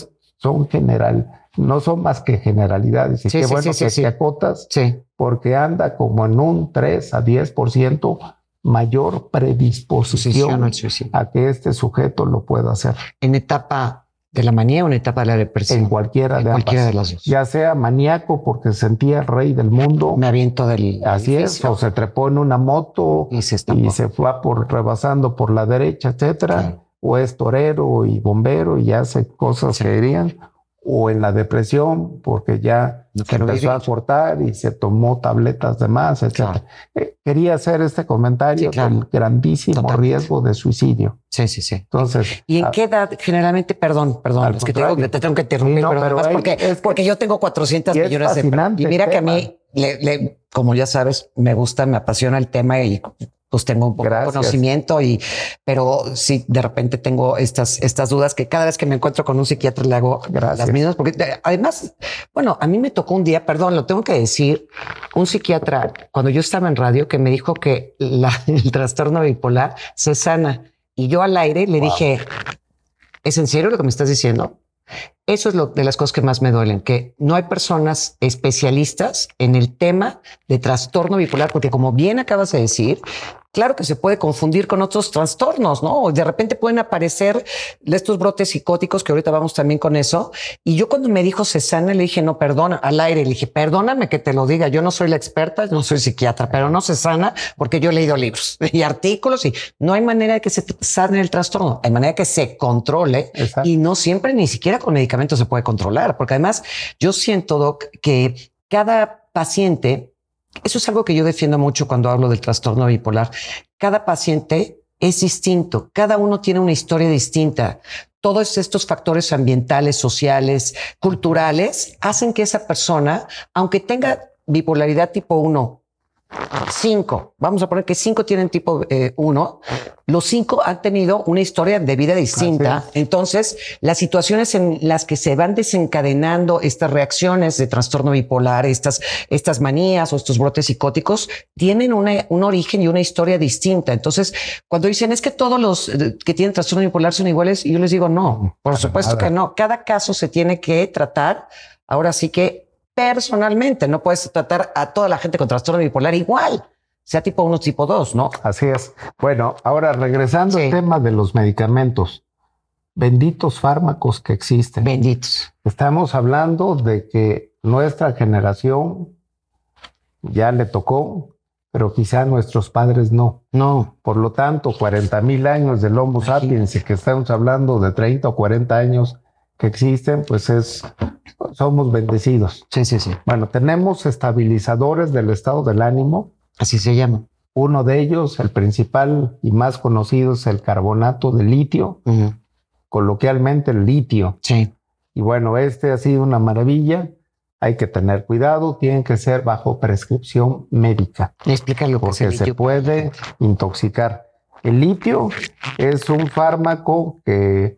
son más que generalidades. Y qué bueno que te acotas, porque anda como en un 3 a 10% mayor predisposición a que este sujeto lo pueda hacer. ¿En etapa de la manía o en etapa de la depresión? En cualquiera de las dos. Ya sea maníaco porque se sentía el rey del mundo. Me aviento del Así edificio. Es, o se trepó en una moto y se fue rebasando por la derecha, etcétera. o es torero y bombero y hace cosas que dirían, o en la depresión porque ya se empezó a cortar y se tomó tabletas de más, etc. Claro. Quería hacer este comentario del grandísimo riesgo de suicidio. Sí, sí, sí. Entonces, ¿y en qué edad generalmente, perdón, es que te tengo que interrumpir, pero además porque yo tengo 400 millones de... Y mira que a mí, como ya sabes, me gusta, me apasiona el tema y pues tengo un poco de conocimiento, pero sí, de repente tengo estas dudas que cada vez que me encuentro con un psiquiatra le hago las mismas, porque además, bueno, a mí me tocó un día, perdón, lo tengo que decir, un psiquiatra cuando yo estaba en radio que me dijo que el trastorno bipolar se sana, y yo al aire le dije, ¿es en serio lo que me estás diciendo? Eso es de las cosas que más me duelen, que no hay personas especialistas en el tema de trastorno bipolar, porque como bien acabas de decir, claro que se puede confundir con otros trastornos, ¿no? De repente pueden aparecer estos brotes psicóticos, que ahorita vamos también con eso. Y yo cuando me dijo se sana, le dije, no, perdona, al aire, le dije, perdóname que te lo diga, yo no soy la experta, no soy psiquiatra, pero no se sana porque yo he leído libros y artículos y no hay manera de que se sane el trastorno, hay manera de que se controle. Exacto. Y no siempre, ni siquiera con medicamentos se puede controlar, porque además yo siento, Doc, que cada paciente, eso es algo que yo defiendo mucho cuando hablo del trastorno bipolar. Cada paciente es distinto. Cada uno tiene una historia distinta. Todos estos factores ambientales, sociales, culturales, hacen que esa persona, aunque tenga bipolaridad tipo 1, 5, vamos a poner que 5 tienen tipo 1, los 5 han tenido una historia de vida distinta. Entonces, las situaciones en las que se van desencadenando estas reacciones de trastorno bipolar, estas manías o estos brotes psicóticos, tienen un origen y una historia distinta. Entonces, cuando dicen es que todos los que tienen trastorno bipolar son iguales, yo les digo no, por supuesto que no. Cada caso se tiene que tratar, ahora sí que personalmente, no puedes tratar a toda la gente con trastorno bipolar igual, sea tipo 1 o tipo 2, ¿no? Así es. Bueno, ahora regresando al tema de los medicamentos, benditos fármacos que existen. Benditos. Estamos hablando de que nuestra generación ya le tocó, pero quizá nuestros padres no. No. Por lo tanto, 40,000 años del Homo sapiens, y que estamos hablando de 30 o 40 años que existen, pues somos bendecidos. Sí, sí, sí. Bueno, tenemos estabilizadores del estado del ánimo. Así se llama. Uno de ellos, el principal y más conocido, es el carbonato de litio, coloquialmente el litio. Sí. Y bueno, ha sido una maravilla. Hay que tener cuidado, tienen que ser bajo prescripción médica. Explícalo, porque se puede intoxicar. El litio es un fármaco que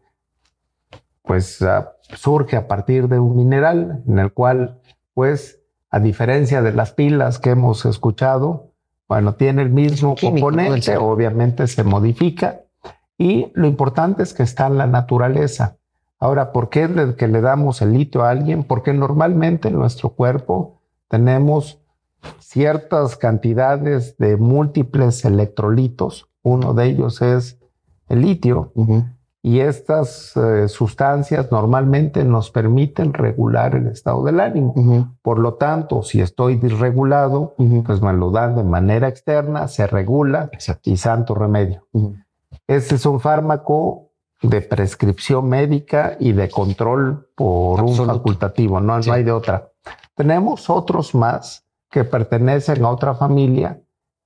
pues surge a partir de un mineral en el cual, pues, a diferencia de las pilas que hemos escuchado, bueno, tiene el mismo componente, obviamente se modifica, y lo importante es que está en la naturaleza. Ahora, ¿por qué que le damos el litio a alguien? Porque normalmente en nuestro cuerpo tenemos ciertas cantidades de múltiples electrolitos. Uno de ellos es el litio. Y estas sustancias normalmente nos permiten regular el estado del ánimo. Por lo tanto, si estoy disregulado, pues me lo dan de manera externa, se regula. Exacto. Y santo remedio. Este es un fármaco de prescripción médica y de control por un facultativo, no hay de otra. Tenemos otros más que pertenecen a otra familia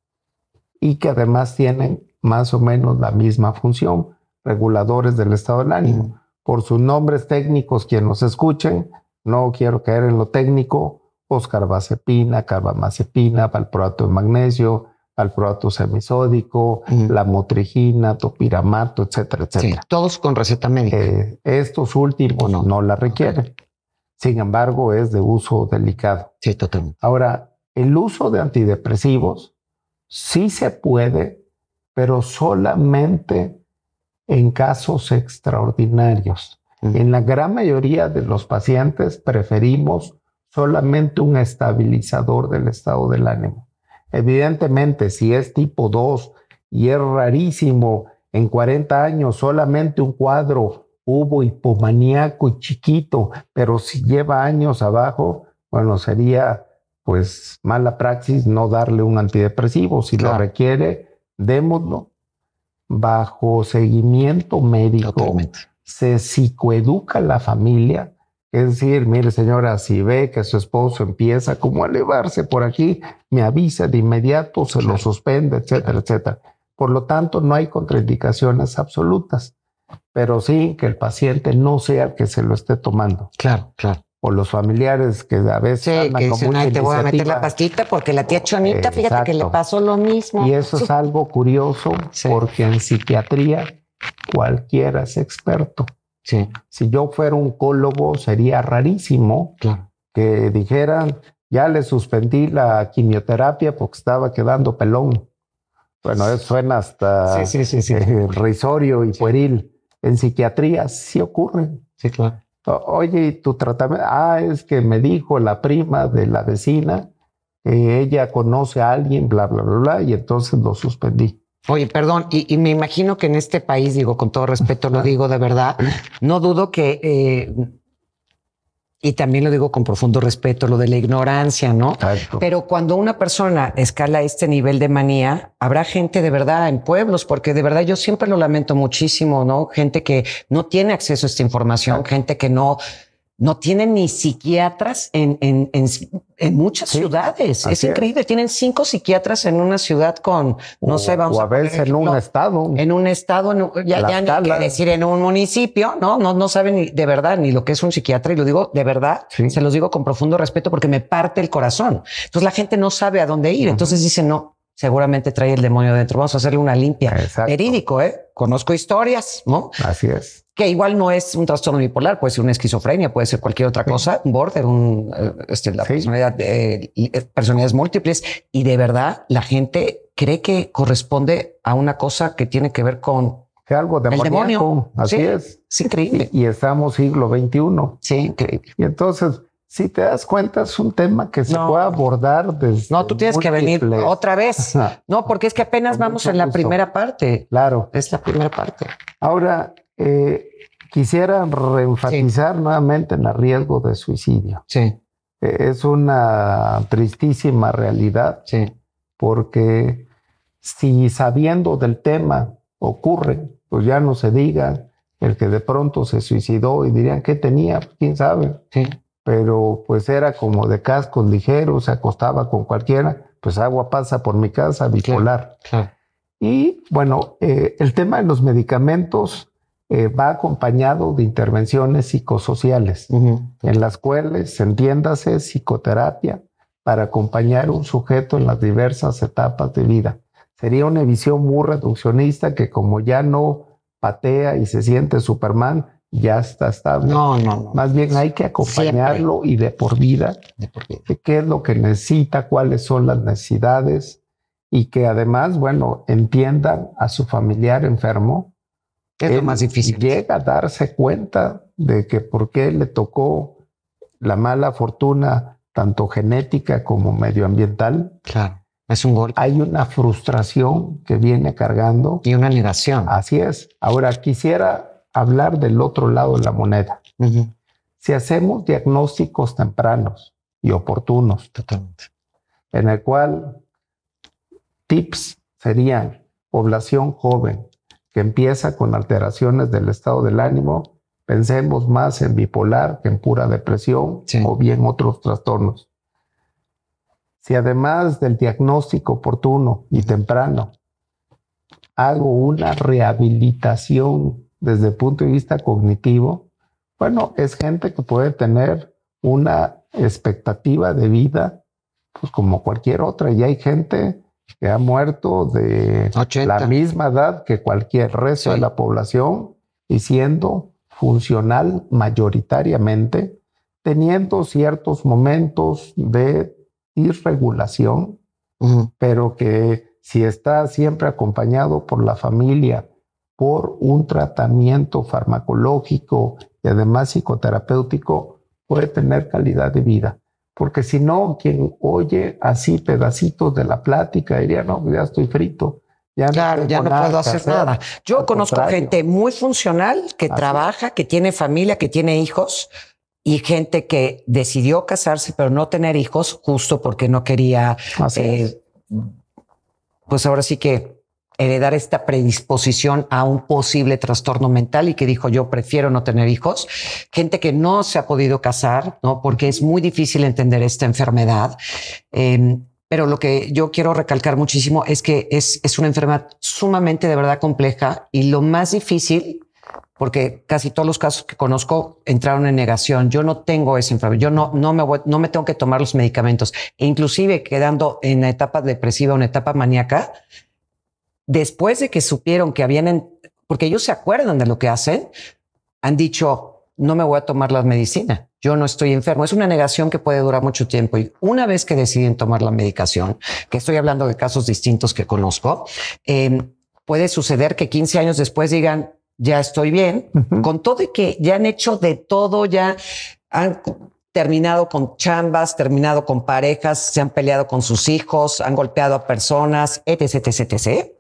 y que además tienen más o menos la misma función, reguladores del estado del ánimo. Por sus nombres técnicos, quien nos escuchen, no quiero caer en lo técnico, oscarbazepina, carbamazepina, valproato de magnesio, valproato semisódico, lamotrigina, topiramato, etcétera, etcétera. Sí, todos con receta médica. Estos últimos no la requieren. Sin embargo, es de uso delicado. Sí, totalmente. Ahora, el uso de antidepresivos sí se puede, pero solamente en casos extraordinarios. En la gran mayoría de los pacientes preferimos solamente un estabilizador del estado del ánimo. Evidentemente, si es tipo 2 y es rarísimo, en 40 años solamente un cuadro hubo hipomaníaco y chiquito, pero si lleva años abajo, bueno, sería pues mala praxis no darle un antidepresivo. Si lo requiere, démoslo. bajo seguimiento médico. Totalmente. Se psicoeduca a la familia. Es decir, mire señora, si ve que su esposo empieza como a elevarse por aquí, me avisa de inmediato, se lo suspende, etcétera, etcétera. Por lo tanto, no hay contraindicaciones absolutas, pero sí que el paciente no sea el que se lo esté tomando. Claro. O los familiares que a veces Sí, que dicen, ay, te voy a meter la pastita porque la tía Chonita, fíjate que le pasó lo mismo. Y eso es algo curioso porque en psiquiatría cualquiera es experto. Sí. Si yo fuera un oncólogo, sería rarísimo que dijeran, ya le suspendí la quimioterapia porque estaba quedando pelón. Bueno, eso suena hasta risorio y pueril. En psiquiatría sí ocurre. Sí, claro. Oye, ¿y tu tratamiento? Es que me dijo la prima de la vecina que ella conoce a alguien, bla, bla, bla, bla, y entonces lo suspendí. Oye, perdón, y me imagino que en este país, digo, con todo respeto, lo digo de verdad, no dudo que, y también lo digo con profundo respeto, lo de la ignorancia, ¿no? Exacto. Pero cuando una persona escala este nivel de manía, habrá gente de verdad en pueblos, porque de verdad yo siempre lo lamento muchísimo, ¿no? Gente que no tiene acceso a esta información, gente que no tiene ni psiquiatras en muchas ciudades. Es increíble. Tienen 5 psiquiatras en una ciudad con, no sé, vamos a veces en un estado. En un estado, ya ni que decir en un municipio, no saben ni, de verdad ni lo que es un psiquiatra. Y lo digo de verdad, se los digo con profundo respeto porque me parte el corazón. Entonces la gente no sabe a dónde ir. Entonces dicen, no, seguramente trae el demonio dentro. Vamos a hacerle una limpia. Exacto. Verídico, conozco historias, ¿no? Así es. Que igual no es un trastorno bipolar, puede ser una esquizofrenia, puede ser cualquier otra cosa, un border, la personalidad, personalidades múltiples. Y de verdad, la gente cree que corresponde a una cosa que tiene que ver con algo el demonio. Así es. Es increíble. Y estamos siglo XXI. Sí, increíble. Y entonces, si te das cuenta, es un tema que se puede abordar desde... No, tú tienes que venir otra vez. No, porque es que apenas vamos en la primera parte. Claro. Es la primera parte. Ahora, quisiera reenfatizar nuevamente en el riesgo de suicidio. Sí. Es una tristísima realidad. Sí. Porque si sabiendo del tema ocurre, pues ya no se diga el que de pronto se suicidó y dirían ¿qué tenía? ¿Quién sabe? Sí. Pero pues era como de cascos ligeros, se acostaba con cualquiera, pues agua pasa por mi casa, bipolar. Claro. Y bueno, el tema de los medicamentos va acompañado de intervenciones psicosociales, en las cuales, entiéndase, psicoterapia para acompañar a un sujeto en las diversas etapas de vida. Sería una visión muy reduccionista que como ya no patea y se siente Superman, ya está estable. No. Más bien hay que acompañarlo y de por vida. ¿Qué es lo que necesita? ¿Cuáles son las necesidades? Y que además, bueno, entiendan a su familiar enfermo. Es lo más difícil. Llega a darse cuenta de que por qué le tocó la mala fortuna, tanto genética como medioambiental. Claro, es un golpe. Hay una frustración que viene cargando. Y una negación. Así es. Ahora, quisiera hablar del otro lado de la moneda. Si hacemos diagnósticos tempranos y oportunos, totalmente, en el cual tips serían población joven que empieza con alteraciones del estado del ánimo, pensemos más en bipolar que en pura depresión o bien otros trastornos. Si además del diagnóstico oportuno y temprano hago una rehabilitación desde el punto de vista cognitivo, bueno, es gente que puede tener una expectativa de vida pues como cualquier otra, y hay gente que ha muerto de 80. La misma edad que cualquier resto de la población y siendo funcional mayoritariamente, teniendo ciertos momentos de irregulación, pero que si está siempre acompañado por la familia, por un tratamiento farmacológico y además psicoterapéutico, puede tener calidad de vida. Porque si no, quien oye así pedacitos de la plática diría, no, ya estoy frito. Ya no puedo hacer nada. Yo conozco gente muy funcional que trabaja, que tiene familia, que tiene hijos, y gente que decidió casarse pero no tener hijos justo porque no quería, pues ahora sí que heredar esta predisposición a un posible trastorno mental y que dijo yo prefiero no tener hijos, gente que no se ha podido casar, ¿no? Porque es muy difícil entender esta enfermedad. Pero lo que yo quiero recalcar muchísimo es que es una enfermedad sumamente de verdad compleja y lo más difícil, porque casi todos los casos que conozco entraron en negación. Yo no tengo esa enfermedad, yo no me tengo que tomar los medicamentos. E inclusive quedando en la etapa depresiva o en etapa maníaca, después de que supieron que porque ellos se acuerdan de lo que hacen, han dicho, no me voy a tomar la medicina. Yo no estoy enfermo. Es una negación que puede durar mucho tiempo. Y una vez que deciden tomar la medicación, que estoy hablando de casos distintos que conozco, puede suceder que 15 años después digan, ya estoy bien, con todo y que ya han hecho de todo, ya han terminado con chambas, terminado con parejas, se han peleado con sus hijos, han golpeado a personas, etc, etc, etc.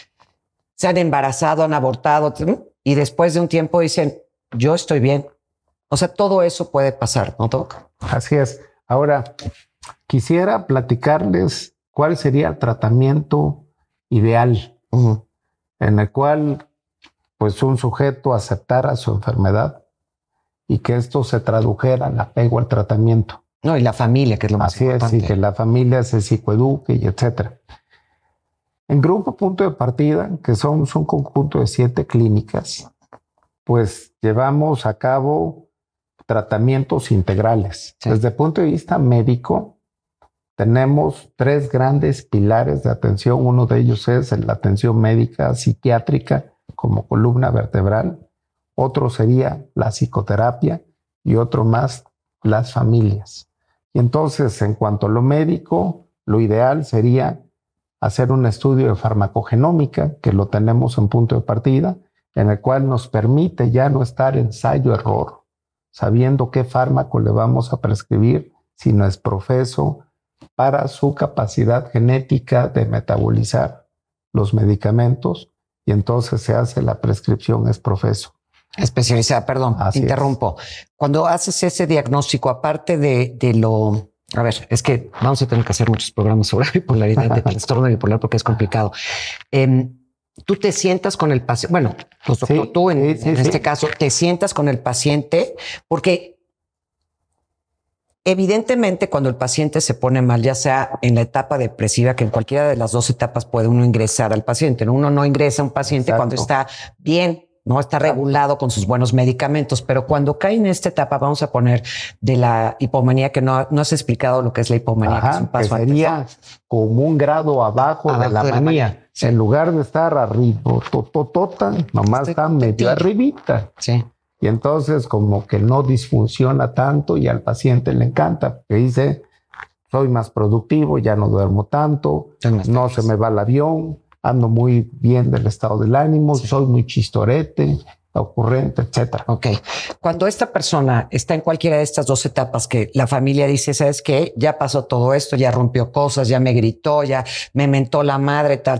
Se han embarazado, han abortado y después de un tiempo dicen, yo estoy bien. O sea, todo eso puede pasar, ¿no, Doc? Así es. Ahora, quisiera platicarles cuál sería el tratamiento ideal en el cual pues un sujeto aceptara su enfermedad y que esto se tradujera en apego al tratamiento. No, y la familia, que es lo más importante. Así es, y que la familia se psicoeduque y etcétera. En Grupo Punto de Partida, que somos un conjunto de 7 clínicas, pues llevamos a cabo tratamientos integrales. Sí. Desde el punto de vista médico, tenemos 3 grandes pilares de atención. Uno de ellos es la atención médica psiquiátrica como columna vertebral. Otro sería la psicoterapia y otro más las familias. Y entonces, en cuanto a lo médico, lo ideal sería hacer un estudio de farmacogenómica, que lo tenemos en Punto de Partida, en el cual nos permite ya no estar ensayo-error, sabiendo qué fármaco le vamos a prescribir, si no es profeso, para su capacidad genética de metabolizar los medicamentos, y entonces se hace la prescripción es profeso. Especializada, perdón, así interrumpo. Cuando haces ese diagnóstico, aparte de lo... A ver, es que vamos a tener que hacer muchos programas sobre bipolaridad, de trastorno bipolar, porque es complicado. Tú te sientas con el paciente, bueno, pues doctor, tú en este caso, te sientas con el paciente, porque evidentemente cuando el paciente se pone mal, ya sea en la etapa depresiva, que en cualquiera de las 2 etapas puede uno ingresar al paciente. Uno no ingresa a un paciente cuando está bien, no está regulado con sus buenos medicamentos, pero cuando cae en esta etapa, vamos a poner de la hipomanía, que no has explicado lo que es la hipomanía. Ajá, que es un paso sería antes, ¿no? Como un grado abajo de la manía. Sí. En lugar de estar arriba, nomás está medio arribita. Sí. Y entonces como que no disfunciona tanto y al paciente le encanta, porque dice, soy más productivo, ya no duermo tanto, no se me va el avión, ando muy bien del estado del ánimo, soy muy chistorete, ocurrente, etcétera. Ok. Cuando esta persona está en cualquiera de estas 2 etapas, que la familia dice, ¿sabes qué? Ya pasó todo esto, ya rompió cosas, ya me gritó, ya me mentó la madre, tal.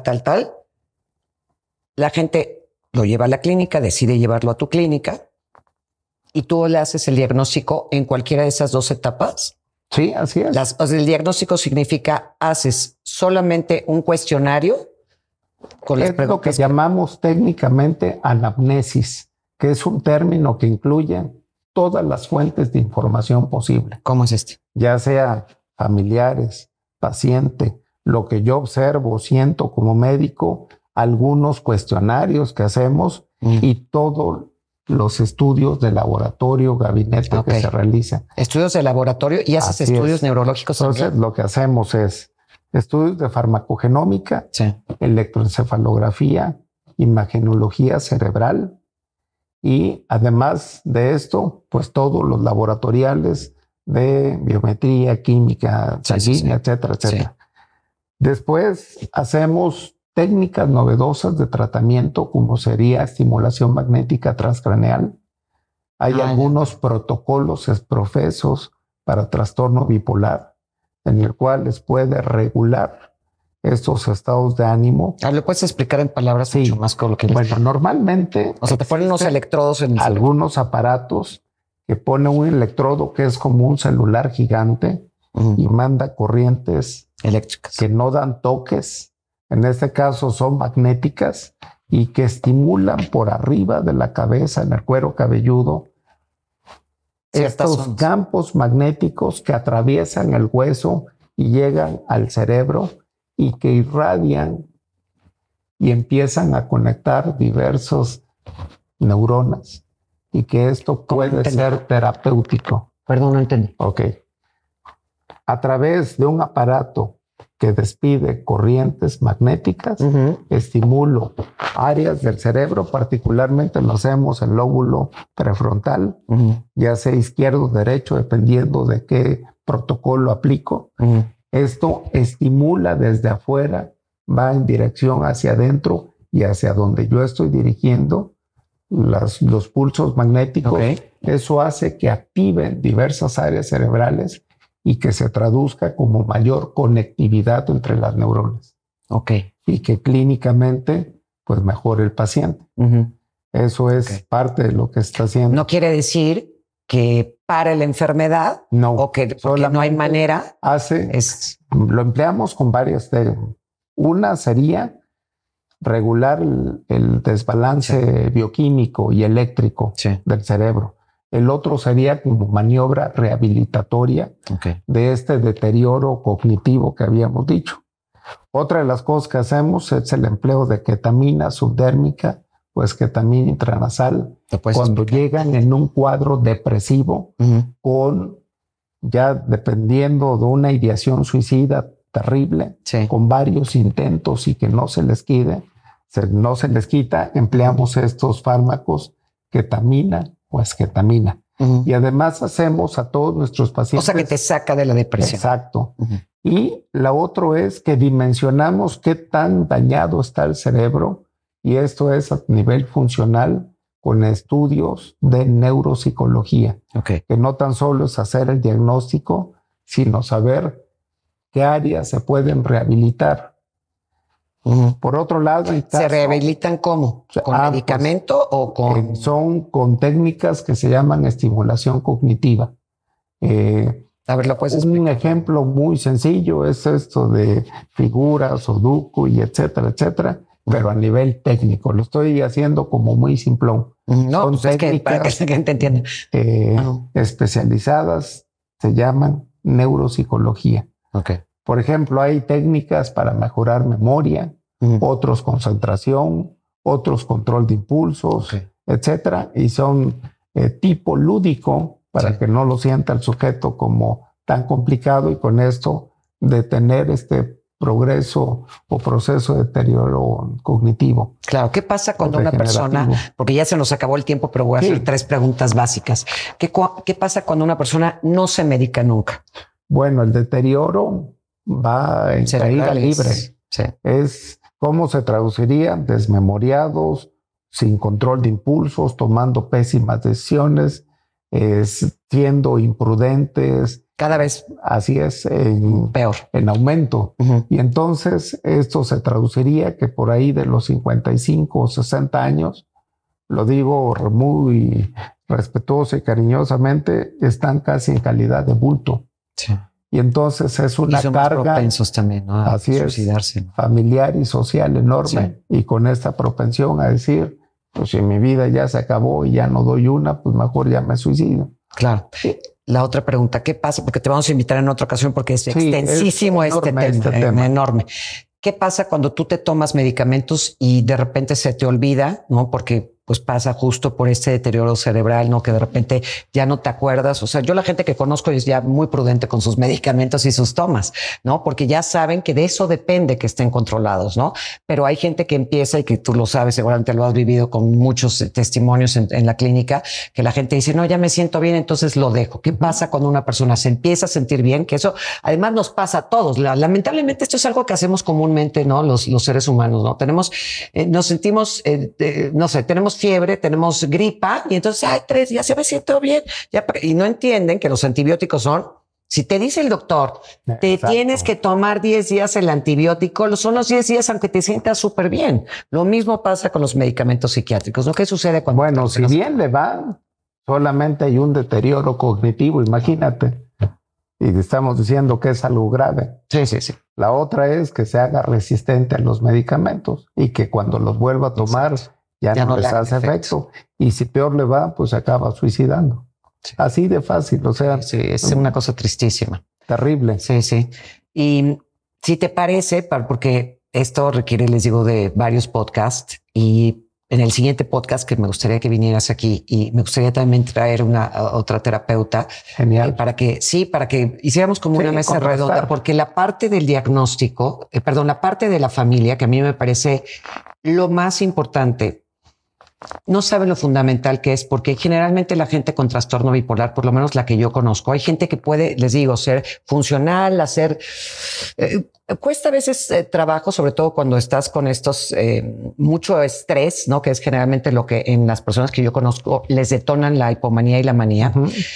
La gente lo lleva a la clínica, decide llevarlo a tu clínica y tú le haces el diagnóstico en cualquiera de esas 2 etapas. Sí, así es. El diagnóstico significa, haces solamente un cuestionario con las preguntas. Lo que llamamos técnicamente anamnesis, que es un término que incluye todas las fuentes de información posible. ¿Cómo es este? Ya sea familiares, paciente, lo que yo observo, siento como médico, algunos cuestionarios que hacemos y todos los estudios de laboratorio, gabinete que se realizan. Estudios de laboratorio y haces estudios neurológicos. Entonces, lo que hacemos es estudios de farmacogenómica, electroencefalografía, imagenología cerebral y además de esto, pues todos los laboratoriales de biometría, química, sanguínea, etcétera, etcétera. Después hacemos técnicas novedosas de tratamiento como sería estimulación magnética transcraneal. Hay algunos protocolos profesos para trastorno bipolar en el cual les puede regular estos estados de ánimo. ¿Lo puedes explicar en palabras mucho más coloquiales? Bueno, normalmente... O sea, te ponen unos electrodos en algunos aparatos que pone un electrodo que es como un celular gigante y manda corrientes eléctricas que no dan toques, en este caso son magnéticas y que estimulan por arriba de la cabeza, en el cuero cabelludo, estos campos magnéticos que atraviesan el hueso y llegan al cerebro y que irradian y empiezan a conectar diversos neuronas y que esto puede ser terapéutico. Perdón, no entendí. Ok. A través de un aparato que despide corrientes magnéticas, estimulo áreas del cerebro, particularmente lo hacemos el lóbulo prefrontal, ya sea izquierdo o derecho, dependiendo de qué protocolo aplico. Esto estimula desde afuera, va en dirección hacia adentro y hacia donde yo estoy dirigiendo los pulsos magnéticos. Okay. Eso hace que activen diversas áreas cerebrales y que se traduzca como mayor conectividad entre las neuronas. Okay. Y que clínicamente pues mejore el paciente. Eso es parte de lo que está haciendo. No quiere decir que pare la enfermedad, no, o que no hay manera. Lo empleamos con varias técnicas. Una sería regular el desbalance bioquímico y eléctrico del cerebro. El otro sería como maniobra rehabilitatoria de este deterioro cognitivo que habíamos dicho. Otra de las cosas que hacemos es el empleo de ketamina subdérmica, pues ketamina intranasal, cuando llegan en un cuadro depresivo con, ya dependiendo de una ideación suicida terrible, con varios intentos y que no se les quita, empleamos estos fármacos, ketamina o esketamina. Y además hacemos a todos nuestros pacientes... O sea, que te saca de la depresión. Exacto. Y la otra es que dimensionamos qué tan dañado está el cerebro, y esto es a nivel funcional con estudios de neuropsicología, que no tan solo es hacer el diagnóstico, sino saber qué áreas se pueden rehabilitar. Por otro lado... ¿Se rehabilitan cómo? ¿Con medicamento o con...? Son con técnicas que se llaman estimulación cognitiva. A ver, ¿lo puedes explicar? Un ejemplo muy sencillo es esto de figuras, sudoku y etcétera, etcétera, pero a nivel técnico. Lo estoy haciendo como muy simplón. No, pues es que para que la gente entienda. Especializadas, se llaman neuropsicología. Por ejemplo, hay técnicas para mejorar memoria, otros concentración, otros control de impulsos, etcétera, y son tipo lúdico para que no lo sienta el sujeto como tan complicado y con esto detener este progreso o proceso de deterioro cognitivo. Claro, ¿qué pasa cuando una persona, porque ya se nos acabó el tiempo, pero voy a hacer 3 preguntas básicas. ¿Qué pasa cuando una persona no se medica nunca? Bueno, el deterioro va en caída libre. Es cómo se traduciría: desmemoriados, sin control de impulsos, tomando pésimas decisiones, siendo imprudentes. Cada vez así es, peor, en aumento. Y entonces esto se traduciría que por ahí de los 55 o 60 años, lo digo muy respetuoso y cariñosamente, están casi en calidad de bulto. Y entonces es una carga, propensos también, ¿no? Así suicidarse, ¿no? Familiar y social enorme. Y con esta propensión a decir, pues si mi vida ya se acabó y ya no doy una, pues mejor ya me suicido. Claro. La otra pregunta, ¿qué pasa? Porque te vamos a invitar en otra ocasión porque es extensísimo este tema. Enorme. ¿Qué pasa cuando tú te tomas medicamentos y de repente se te olvida, ¿no? Porque pues pasa justo por este deterioro cerebral, ¿no? Que de repente ya no te acuerdas. O sea, yo la gente que conozco es ya muy prudente con sus medicamentos y sus tomas, ¿no? Porque ya saben que de eso depende que estén controlados, ¿no? Pero hay gente que empieza, y que tú lo sabes, seguramente lo has vivido con muchos testimonios en la clínica, que la gente dice, no, ya me siento bien, entonces lo dejo. ¿Qué pasa cuando una persona se empieza a sentir bien? Que eso además nos pasa a todos. Lamentablemente esto es algo que hacemos comúnmente, ¿no? Los seres humanos, ¿no? Nos sentimos, no sé, tenemos fiebre, tenemos gripa y entonces, 3 días ya me siento bien. Y no entienden que los antibióticos son, si te dice el doctor, te tienes que tomar 10 días el antibiótico, son los 10 días aunque te sientas súper bien. Lo mismo pasa con los medicamentos psiquiátricos, ¿no? ¿Qué sucede cuando... Bueno, si bien le va, solamente hay un deterioro cognitivo, imagínate. y estamos diciendo que es algo grave. Sí, sí, sí. La otra es que se haga resistente a los medicamentos y que cuando los vuelva a tomar ya no les hace efecto. Y si peor le va, pues se acaba suicidando. Sí. Así de fácil, o sea. Sí, es una cosa tristísima. Terrible. Sí, sí. Y si te parece, porque esto requiere, les digo, de varios podcasts, y en el siguiente podcast que me gustaría que vinieras aquí, y me gustaría también traer otra terapeuta. Genial. Para que hiciéramos como una mesa redonda, porque la parte del diagnóstico, la parte de la familia, que a mí me parece lo más importante, no saben lo fundamental que es, porque generalmente la gente con trastorno bipolar, por lo menos la que yo conozco, hay gente que puede, les digo, ser funcional, cuesta a veces trabajo, sobre todo cuando estás con estos, mucho estrés, ¿no? Que es generalmente lo que en las personas que yo conozco les detonan la hipomanía y la manía.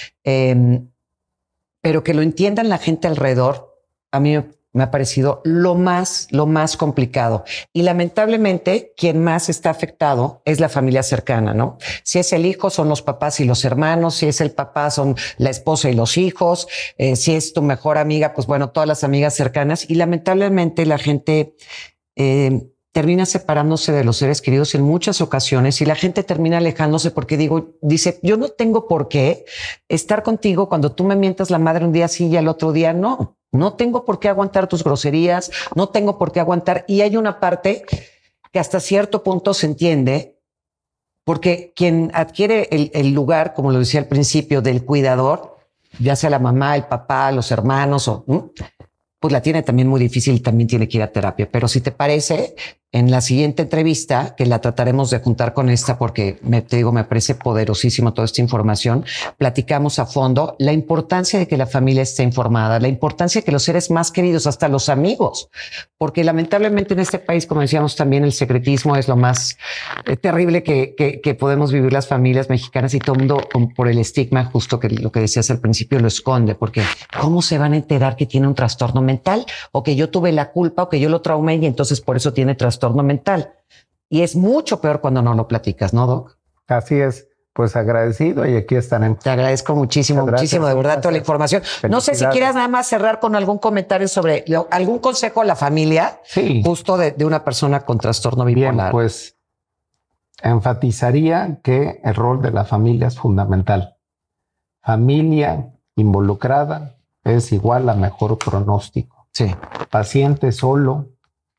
Pero que lo entiendan la gente alrededor, a mí me ha parecido lo más complicado. Y lamentablemente, quien más está afectado es la familia cercana, ¿no? Si es el hijo, son los papás y los hermanos. Si es el papá, son la esposa y los hijos. Si es tu mejor amiga, pues bueno, todas las amigas cercanas. Y lamentablemente la gente termina separándose de los seres queridos en muchas ocasiones, y la gente termina alejándose porque dice, yo no tengo por qué estar contigo cuando tú me mientas la madre un día sí y al otro día no. No tengo por qué aguantar tus groserías, no tengo por qué aguantar. Y hay una parte que hasta cierto punto se entiende, porque quien adquiere el lugar, como lo decía al principio, del cuidador, ya sea la mamá, el papá, los hermanos, pues la tiene también muy difícil y también tiene que ir a terapia. Pero si te parece, en la siguiente entrevista, que la trataremos de juntar con esta, porque me parece poderosísimo toda esta información, platicamos a fondo la importancia de que la familia esté informada, la importancia de que los seres más queridos, hasta los amigos, porque lamentablemente en este país, como decíamos también, el secretismo es lo más terrible que podemos vivir las familias mexicanas, y todo el mundo, por el estigma, justo que lo que decías al principio, lo esconde, porque ¿cómo se van a enterar que tiene un trastorno mental, o que yo tuve la culpa, o que yo lo traumé y entonces por eso tiene trastorno mental? Y es mucho peor cuando no lo platicas, ¿no, Doc? Así es. Pues agradecido, y aquí estaremos. Te agradezco muchísimo, muchísimo, de verdad, toda la información. No sé si quieras nada más cerrar con algún comentario sobre algún consejo a la familia, justo de una persona con trastorno bipolar. Bien, pues enfatizaría que el rol de la familia es fundamental. Familia involucrada es igual a mejor pronóstico. Sí. Paciente solo,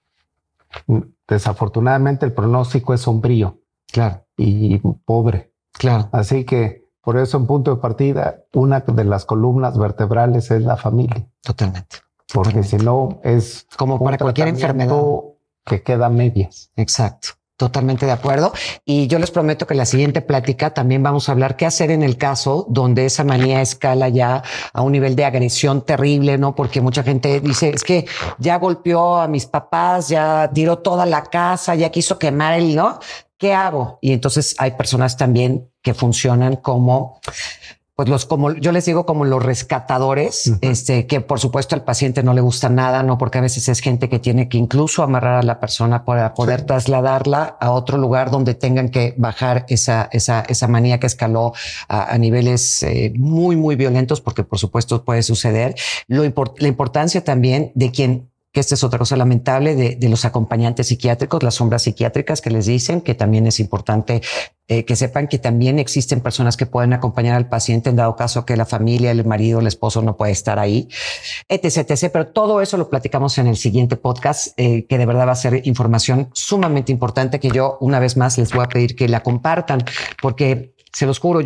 desafortunadamente el pronóstico es sombrío. Claro. Y pobre. Claro. Así que por eso, en punto de partida, una de las columnas vertebrales es la familia. Totalmente. Porque si no es como para cualquier enfermedad que queda a medias. Exacto. Totalmente de acuerdo. Y yo les prometo que en la siguiente plática también vamos a hablar qué hacer en el caso donde esa manía escala ya a un nivel de agresión terrible, ¿no? Porque mucha gente dice, es que ya golpeó a mis papás, ya tiró toda la casa, ya quiso quemar el, ¿no? ¿Qué hago? Y entonces hay personas también que funcionan como, pues como yo les digo, como los rescatadores, que por supuesto al paciente no le gusta nada, ¿no? Porque a veces es gente que tiene que incluso amarrar a la persona para poder trasladarla a otro lugar donde tengan que bajar esa manía que escaló a niveles muy, muy violentos, porque por supuesto puede suceder. La importancia también de que esta es otra cosa lamentable, de los acompañantes psiquiátricos, las sombras psiquiátricas que les dicen, que también es importante que sepan que también existen personas que pueden acompañar al paciente en dado caso que la familia, el marido, el esposo no puede estar ahí, etc. Pero todo eso lo platicamos en el siguiente podcast, que de verdad va a ser información sumamente importante, que yo una vez más les voy a pedir que la compartan, porque se los juro,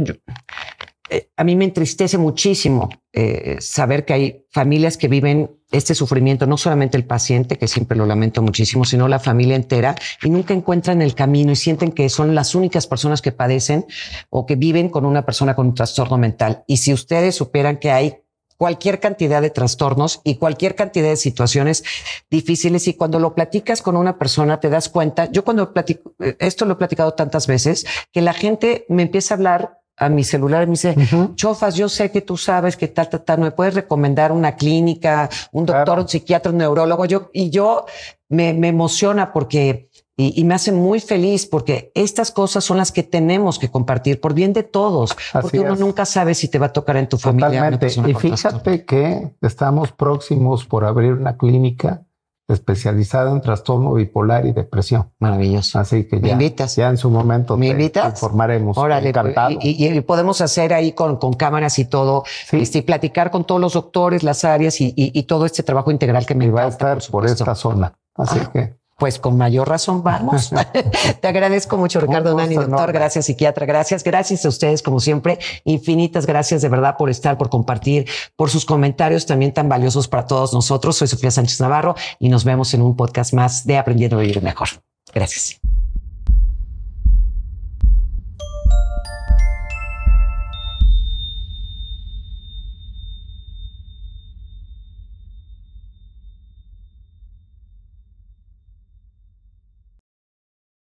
a mí me entristece muchísimo saber que hay familias que viven este sufrimiento, no solamente el paciente, que siempre lo lamento muchísimo, sino la familia entera, y nunca encuentran el camino y sienten que son las únicas personas que padecen o que viven con una persona con un trastorno mental. Y si ustedes supieran que hay cualquier cantidad de trastornos y cualquier cantidad de situaciones difíciles, y cuando lo platicas con una persona te das cuenta, yo cuando platico, esto lo he platicado tantas veces, que la gente me empieza a hablar a mi celular y me dice, Chofas, yo sé que tú sabes que tal, ¿me puedes recomendar una clínica, un doctor, un psiquiatra, un neurólogo? Yo me emociona porque Y me hace muy feliz porque estas cosas son las que tenemos que compartir por bien de todos, porque uno nunca sabe si te va a tocar en tu familia. Totalmente. Y fíjate que estamos próximos por abrir una clínica especializada en trastorno bipolar y depresión. Maravilloso. Así que ¿Me invitas? Ya en su momento te informaremos. Órale, encantado. Y podemos hacer ahí con cámaras y todo, y platicar con todos los doctores, las áreas y todo este trabajo integral que me va a estar por esta zona. Así que... Pues con mayor razón vamos. Te agradezco mucho, Ricardo Nani, doctor. Gracias, psiquiatra. Gracias a ustedes, como siempre. Infinitas gracias de verdad por estar, por compartir, por sus comentarios también tan valiosos para todos nosotros. Soy Sofía Sánchez Navarro y nos vemos en un podcast más de Aprendiendo a Vivir Mejor. Gracias.